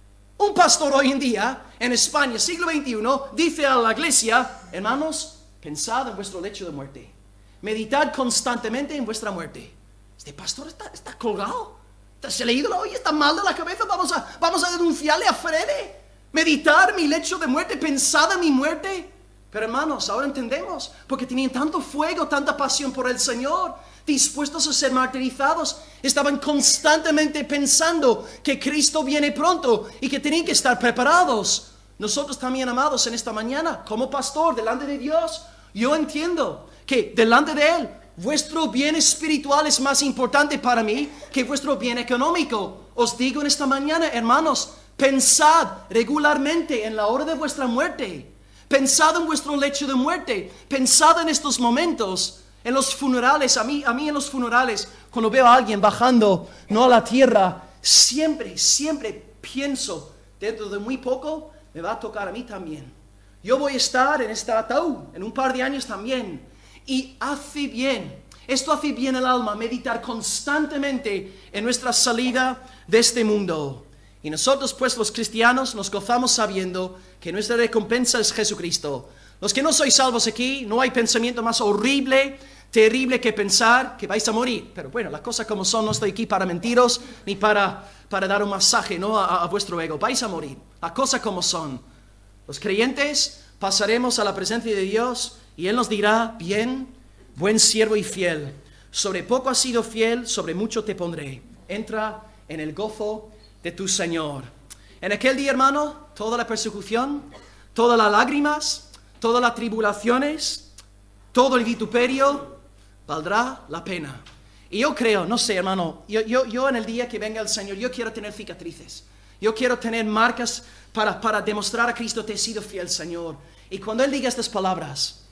Un pastor hoy en día, en España, siglo veintiuno, dice a la iglesia, hermanos, pensad en vuestro lecho de muerte. Meditad constantemente en vuestra muerte. Este pastor está, está colgado. ¿Se ha leído la olla? ¿Está mal de la cabeza? Vamos a, vamos a denunciarle a Frede. Meditar mi lecho de muerte, pensad en mi muerte. Pero hermanos, ahora entendemos, porque tenían tanto fuego, tanta pasión por el Señor, dispuestos a ser martirizados, estaban constantemente pensando que Cristo viene pronto y que tenían que estar preparados. Nosotros también, amados, en esta mañana, como pastor, delante de Dios, yo entiendo que delante de Él, vuestro bien espiritual es más importante para mí que vuestro bien económico. Os digo en esta mañana, hermanos, pensad regularmente en la hora de vuestra muerte. Pensad en vuestro lecho de muerte. Pensad en estos momentos, en los funerales. A mí, a mí en los funerales, cuando veo a alguien bajando, no a la tierra, siempre, siempre pienso, dentro de muy poco, me va a tocar a mí también. Yo voy a estar en este ataúd, en un par de años también. Y hace bien, esto hace bien al alma, meditar constantemente en nuestra salida de este mundo. Y nosotros, pues, los cristianos, nos gozamos sabiendo que nuestra recompensa es Jesucristo. Los que no sois salvos aquí, no hay pensamiento más horrible, terrible que pensar que vais a morir. Pero bueno, las cosas como son, no estoy aquí para mentiros, ni para, para dar un masaje, ¿no?, a, a vuestro ego. Vais a morir, las cosas como son. Los creyentes pasaremos a la presencia de Dios y Él nos dirá, bien, buen siervo y fiel. Sobre poco has sido fiel, sobre mucho te pondré. Entra en el gozo de tu Señor. En aquel día, hermano, toda la persecución, todas las lágrimas, todas las tribulaciones, todo el vituperio, valdrá la pena. Y yo creo, no sé, hermano, yo, yo, yo en el día que venga el Señor, yo quiero tener cicatrices. Yo quiero tener marcas para, para demostrar a Cristo, te he sido fiel, Señor. Y cuando Él diga estas palabras,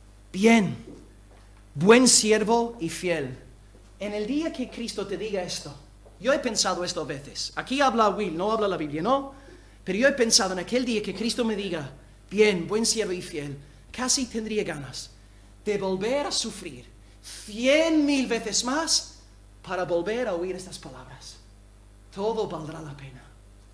bien, buen siervo y fiel. En el día que Cristo te diga esto, yo he pensado esto a veces. Aquí habla Will, no habla la Biblia, ¿no? Pero yo he pensado en aquel día que Cristo me diga, bien, buen siervo y fiel, casi tendría ganas de volver a sufrir cien mil veces más para volver a oír estas palabras. Todo valdrá la pena.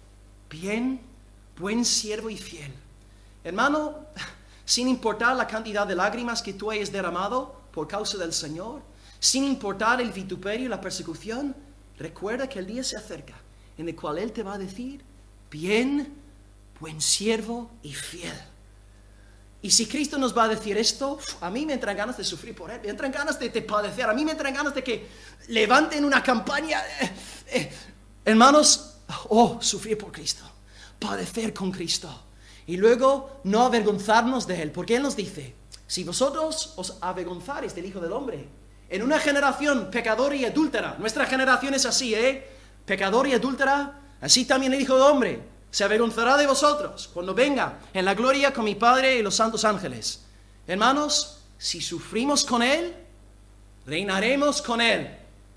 Bien, buen siervo y fiel. Hermano, sin importar la cantidad de lágrimas que tú hayas derramado por causa del Señor, sin importar el vituperio y la persecución, recuerda que el día se acerca en el cual Él te va a decir, bien, buen siervo y fiel. Y si Cristo nos va a decir esto, a mí me entran ganas de sufrir por Él, me entran ganas de, de padecer, a mí me entran ganas de que levanten una campaña. Eh, eh, hermanos, oh, sufrir por Cristo, padecer con Cristo. Y luego no avergonzarnos de Él, porque Él nos dice, si vosotros os avergonzareis del Hijo del Hombre, en una generación pecadora y adúltera, nuestra generación es así, ¿eh? Pecadora y adúltera, así también el Hijo del Hombre se avergonzará de vosotros cuando venga en la gloria con mi Padre y los santos ángeles. Hermanos, si sufrimos con Él, reinaremos con Él.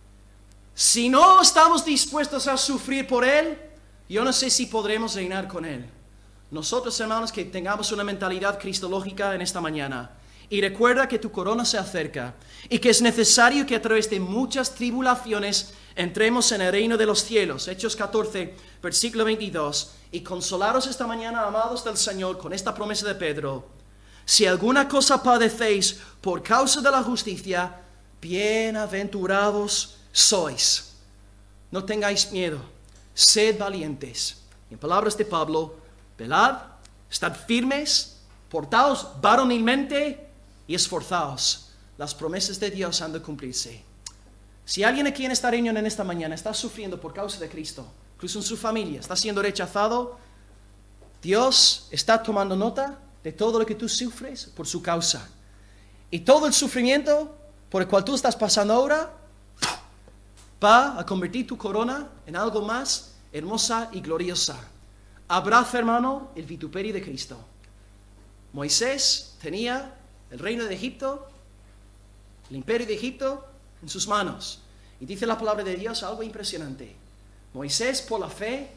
Si no estamos dispuestos a sufrir por Él, yo no sé si podremos reinar con Él. Nosotros, hermanos, que tengamos una mentalidad cristológica en esta mañana. Y recuerda que tu corona se acerca y que es necesario que a través de muchas tribulaciones entremos en el reino de los cielos. Hechos catorce, versículo veintidós. Y consolaros esta mañana, amados del Señor, con esta promesa de Pedro. Si alguna cosa padecéis por causa de la justicia, bienaventurados sois. no tengáis miedo, sed valientes. En palabras de Pablo, velad, estad firmes, portaos varonilmente y esforzaos. Las promesas de Dios han de cumplirse. Si alguien aquí en esta reunión en esta mañana está sufriendo por causa de Cristo, incluso en su familia, está siendo rechazado, Dios está tomando nota de todo lo que tú sufres por su causa. Y todo el sufrimiento por el cual tú estás pasando ahora va a convertir tu corona en algo más hermosa y gloriosa. Abraza, hermano, el vituperio de Cristo. Moisés tenía el reino de Egipto, el imperio de Egipto en sus manos. Y dice la palabra de Dios algo impresionante. Moisés, por la fe,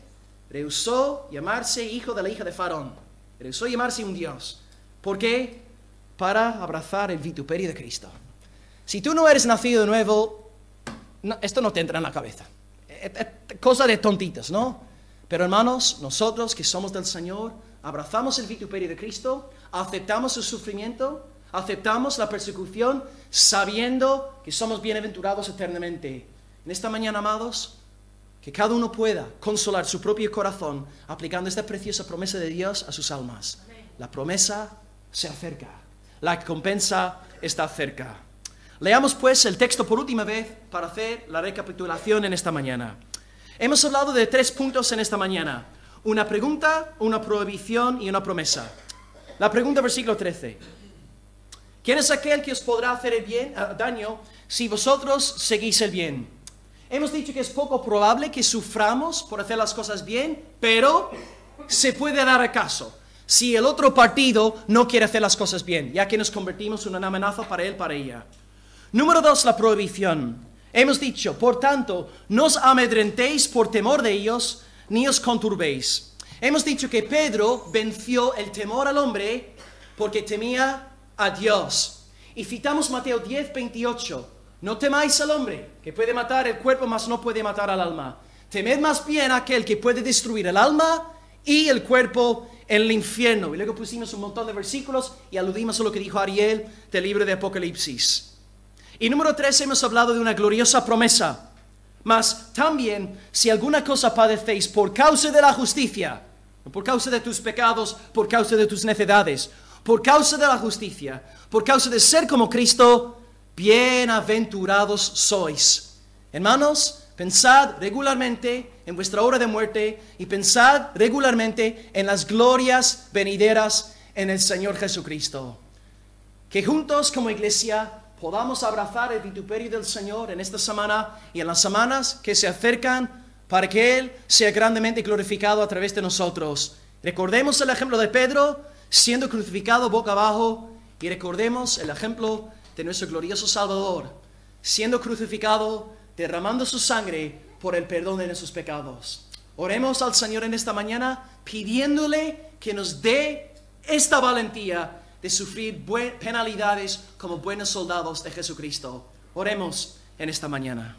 rehusó llamarse hijo de la hija de Faraón. Rehusó llamarse un Dios. ¿Por qué? Para abrazar el vituperio de Cristo. Si tú no eres nacido de nuevo, no, esto no te entra en la cabeza. Es, es cosa de tontitas, ¿no? Pero hermanos, nosotros que somos del Señor, abrazamos el vituperio de Cristo, aceptamos el sufrimiento, aceptamos la persecución, sabiendo que somos bienaventurados eternamente. En esta mañana, amados, que cada uno pueda consolar su propio corazón aplicando esta preciosa promesa de Dios a sus almas. La promesa se acerca. La recompensa está cerca. Leamos pues el texto por última vez para hacer la recapitulación en esta mañana. Hemos hablado de tres puntos en esta mañana. Una pregunta, una prohibición y una promesa. La pregunta, versículo trece. ¿Quién es aquel que os podrá hacer el bien, uh, daño si vosotros seguís el bien? Hemos dicho que es poco probable que suframos por hacer las cosas bien, pero se puede dar el caso si el otro partido no quiere hacer las cosas bien, ya que nos convertimos en una amenaza para él, para ella. Número dos, la prohibición. Hemos dicho, por tanto, no os amedrentéis por temor de ellos, ni os conturbéis. Hemos dicho que Pedro venció el temor al hombre porque temía a Dios. Y citamos Mateo diez, veintiocho. No temáis al hombre, que puede matar el cuerpo, mas no puede matar al alma. Temed más bien a aquel que puede destruir el alma y el cuerpo en el infierno. Y luego pusimos un montón de versículos y aludimos a lo que dijo Ariel del libro de Apocalipsis. Y número tres, hemos hablado de una gloriosa promesa. Mas también, si alguna cosa padecéis por causa de la justicia, no por causa de tus pecados, por causa de tus necedades, por causa de la justicia, por causa de ser como Cristo, bienaventurados sois. Hermanos, pensad regularmente en vuestra hora de muerte y pensad regularmente en las glorias venideras en el Señor Jesucristo. Que juntos como iglesia podamos abrazar el vituperio del Señor en esta semana y en las semanas que se acercan para que Él sea grandemente glorificado a través de nosotros. Recordemos el ejemplo de Pedro siendo crucificado boca abajo y recordemos el ejemplo de nuestro glorioso Salvador siendo crucificado, derramando su sangre por el perdón de nuestros pecados. Oremos al Señor en esta mañana pidiéndole que nos dé esta valentía de sufrir penalidades como buenos soldados de Jesucristo. Oremos en esta mañana.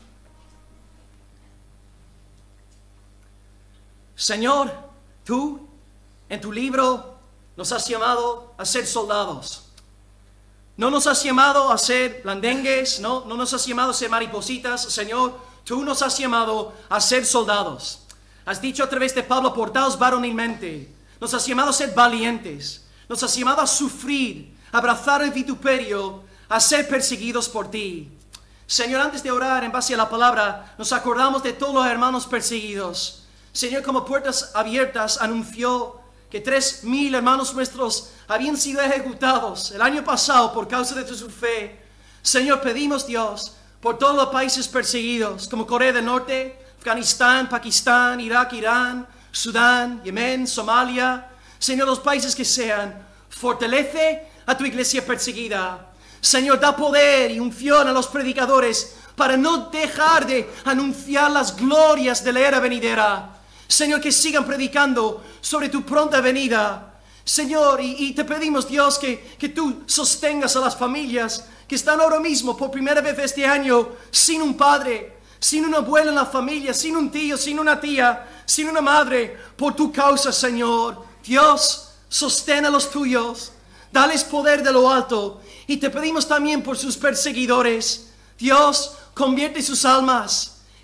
Señor, tú en tu libro nos has llamado a ser soldados. No nos has llamado a ser blandengues, no, no nos has llamado a ser maripositas. Señor, tú nos has llamado a ser soldados. Has dicho a través de Pablo, portaos varonilmente. Nos has llamado a ser valientes. Nos has llamado a sufrir, a abrazar el vituperio, a ser perseguidos por ti. Señor, antes de orar en base a la palabra, nos acordamos de todos los hermanos perseguidos. Señor, como Puertas Abiertas anunció que tres mil hermanos nuestros habían sido ejecutados el año pasado por causa de su fe. Señor, pedimos, Dios, por todos los países perseguidos, como Corea del Norte, Afganistán, Pakistán, Irak, Irán, Sudán, Yemen, Somalia. Señor, los países que sean, fortalece a tu iglesia perseguida. Señor, da poder y unción a los predicadores para no dejar de anunciar las glorias de la era venidera. Señor, que sigan predicando sobre tu pronta venida. Señor, y, y te pedimos, Dios, que, que tú sostengas a las familias que están ahora mismo por primera vez este año sin un padre, sin una abuela en la familia, sin un tío, sin una tía, sin una madre, por tu causa, Señor. Dios, sostén a los tuyos, dales poder de lo alto, y te pedimos también por sus perseguidores. Dios, convierte sus almas, que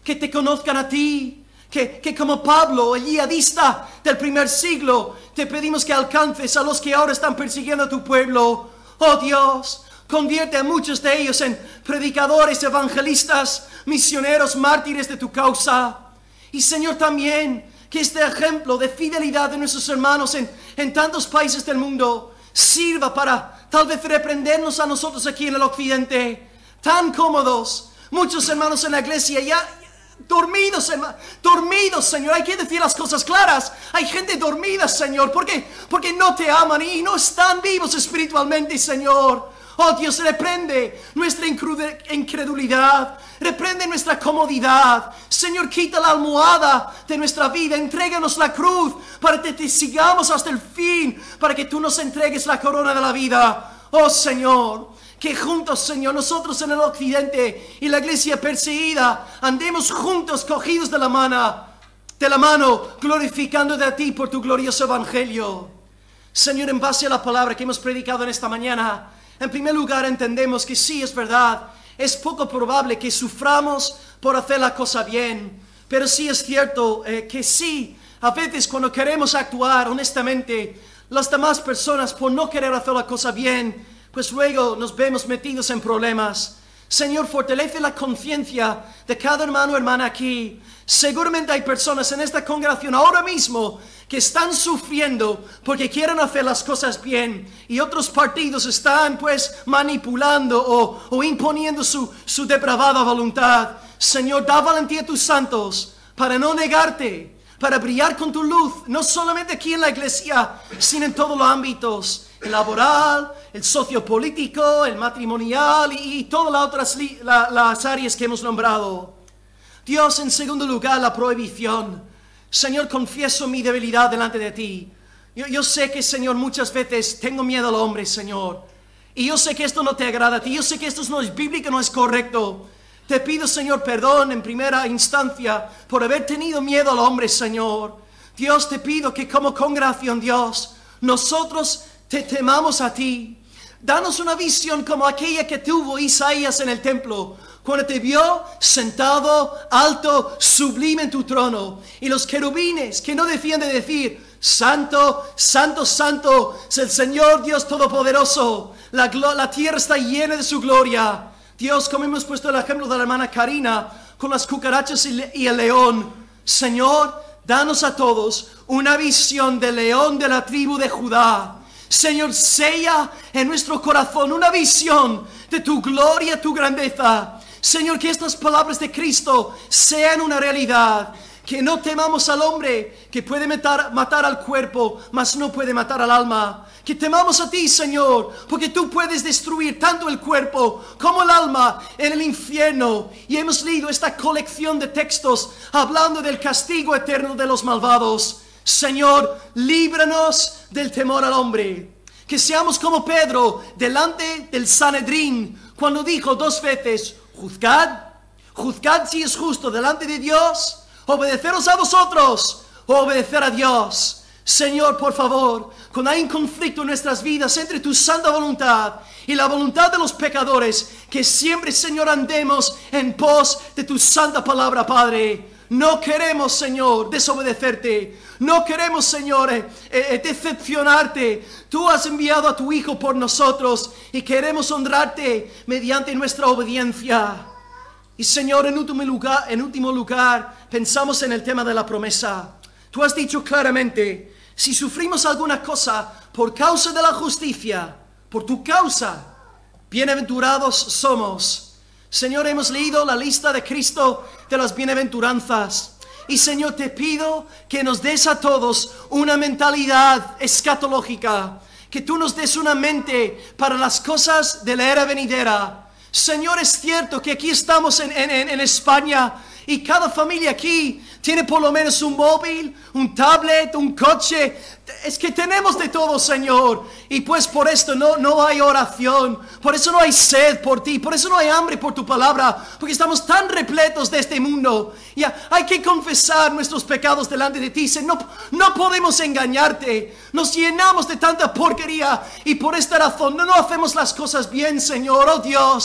que te conozcan a ti. Que, que como Pablo, el yihadista del primer siglo, te pedimos que alcances a los que ahora están persiguiendo a tu pueblo. Oh Dios, convierte a muchos de ellos en predicadores, evangelistas, misioneros, mártires de tu causa. Y Señor, también que este ejemplo de fidelidad de nuestros hermanos en, en tantos países del mundo sirva para tal vez reprendernos a nosotros aquí en el occidente, tan cómodos, muchos hermanos en la iglesia ya dormidos, hermano, dormidos, Señor. Hay que decir las cosas claras. Hay gente dormida, Señor, porque, porque no te aman y no están vivos espiritualmente, Señor. Oh Dios, reprende nuestra incredulidad, reprende nuestra comodidad. Señor, quita la almohada de nuestra vida, entréganos la cruz para que te sigamos hasta el fin, para que tú nos entregues la corona de la vida. Oh Señor, que juntos, Señor, nosotros en el occidente y la iglesia perseguida, andemos juntos, cogidos de la mano, de la mano, glorificándote a ti por tu glorioso evangelio. Señor, en base a la palabra que hemos predicado en esta mañana, en primer lugar entendemos que sí, es verdad, es poco probable que suframos por hacer la cosa bien, pero sí es cierto eh, que sí, a veces cuando queremos actuar honestamente, las demás personas por no querer hacer la cosa bien, pues luego nos vemos metidos en problemas. Señor, fortalece la conciencia de cada hermano o hermana aquí. Seguramente hay personas en esta congregación ahora mismo que están sufriendo porque quieren hacer las cosas bien y otros partidos están pues manipulando o, o imponiendo su, su depravada voluntad. Señor, da valentía a tus santos para no negarte, para brillar con tu luz, no solamente aquí en la iglesia, sino en todos los ámbitos, el laboral, el sociopolítico, el matrimonial y, y todas las otras la, las áreas que hemos nombrado. Dios, en segundo lugar, la prohibición. Señor, confieso mi debilidad delante de ti. Yo, yo sé que, Señor, muchas veces tengo miedo al hombre, Señor. Y yo sé que esto no te agrada a ti. Yo sé que esto no es bíblico, no es correcto. Te pido, Señor, perdón en primera instancia por haber tenido miedo al hombre, Señor. Dios, te pido que como congregación, Dios, nosotros te temamos a ti. Danos una visión como aquella que tuvo Isaías en el templo, cuando te vio sentado, alto, sublime en tu trono. Y los querubines que no decían de decir, santo, santo, santo, es el Señor Dios Todopoderoso. La, la tierra está llena de su gloria. Dios, como hemos puesto el ejemplo de la hermana Karina, con las cucarachas y el león. Señor, danos a todos una visión del león de la tribu de Judá. Señor, sella en nuestro corazón una visión de tu gloria, tu grandeza. Señor, que estas palabras de Cristo sean una realidad. Que no temamos al hombre que puede matar, matar al cuerpo, mas no puede matar al alma. Que temamos a ti, Señor, porque tú puedes destruir tanto el cuerpo como el alma en el infierno. Y hemos leído esta colección de textos hablando del castigo eterno de los malvados. Señor, líbranos del temor al hombre. Que seamos como Pedro delante del Sanedrín cuando dijo dos veces, juzgad, juzgad si es justo delante de Dios, obedeceros a vosotros o obedecer a Dios. Señor, por favor, cuando hay un conflicto en nuestras vidas entre tu santa voluntad y la voluntad de los pecadores, que siempre, Señor, andemos en pos de tu santa palabra, Padre. No queremos, Señor, desobedecerte. No queremos, Señor, eh, eh, decepcionarte. Tú has enviado a tu Hijo por nosotros y queremos honrarte mediante nuestra obediencia. Y, Señor, en último lugar, en último lugar, pensamos en el tema de la promesa. Tú has dicho claramente, si sufrimos alguna cosa por causa de la justicia, por tu causa, bienaventurados somos. Señor, hemos leído la lista de Cristo de las bienaventuranzas. Y Señor, te pido que nos des a todos una mentalidad escatológica. Que tú nos des una mente para las cosas de la era venidera. Señor, es cierto que aquí estamos en, en, en España y cada familia aquí tiene por lo menos un móvil, un tablet, un coche. Es que tenemos de todo, Señor. Y pues por esto no, no hay oración. Por eso no hay sed por ti. Por eso no hay hambre por tu palabra. Porque estamos tan repletos de este mundo. Y hay que confesar nuestros pecados delante de ti. No, no podemos engañarte. Nos llenamos de tanta porquería. Y por esta razón no, no hacemos las cosas bien, Señor. Oh Dios,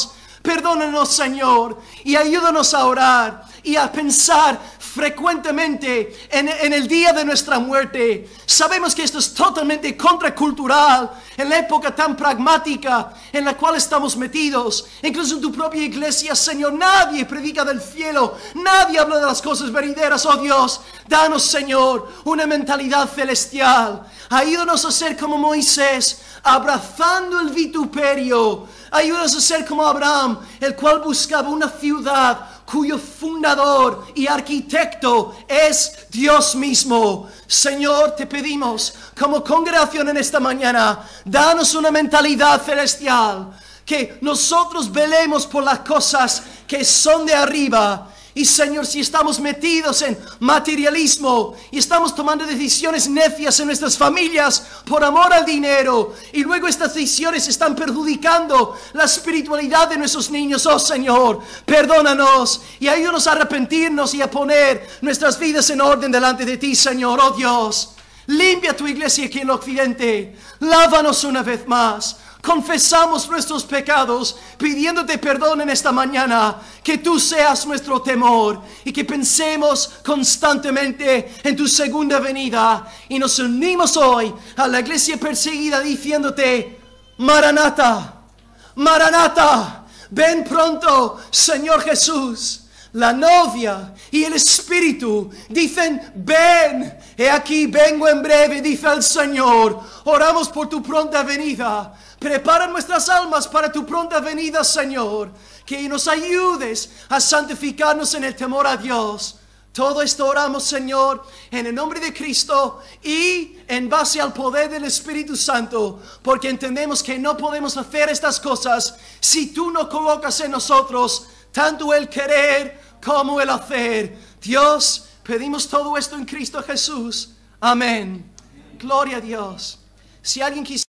Perdónanos, Señor, y ayúdanos a orar y a pensar frecuentemente en, en el día de nuestra muerte. Sabemos que esto es totalmente contracultural en la época tan pragmática en la cual estamos metidos. Incluso en tu propia iglesia, Señor, nadie predica del cielo, nadie habla de las cosas venideras. Oh Dios, danos, Señor, una mentalidad celestial. Ayúdanos a ser como Moisés, abrazando el vituperio. Ayúdanos a ser como Abraham, el cual buscaba una ciudad cuyo fundador y arquitecto es Dios mismo. Señor, te pedimos como congregación en esta mañana, danos una mentalidad celestial, que nosotros velemos por las cosas que son de arriba. Y Señor, si estamos metidos en materialismo y estamos tomando decisiones necias en nuestras familias por amor al dinero, y luego estas decisiones están perjudicando la espiritualidad de nuestros niños, oh Señor, perdónanos y ayúdanos a arrepentirnos y a poner nuestras vidas en orden delante de ti, Señor. Oh Dios, limpia tu iglesia aquí en el occidente, lávanos una vez más. Confesamos nuestros pecados, pidiéndote perdón en esta mañana, que tú seas nuestro temor y que pensemos constantemente en tu segunda venida. Y nos unimos hoy a la iglesia perseguida diciéndote, Maranata, Maranata, ven pronto, Señor Jesús. La novia y el Espíritu dicen, ven, he aquí vengo en breve, dice el Señor. Oramos por tu pronta venida. Prepara nuestras almas para tu pronta venida, Señor. Que nos ayudes a santificarnos en el temor a Dios. Todo esto oramos, Señor, en el nombre de Cristo y en base al poder del Espíritu Santo, porque entendemos que no podemos hacer estas cosas si tú no colocas en nosotros tanto el querer como el hacer. Dios, pedimos todo esto en Cristo Jesús. Amén. Gloria a Dios. Si alguien quisiera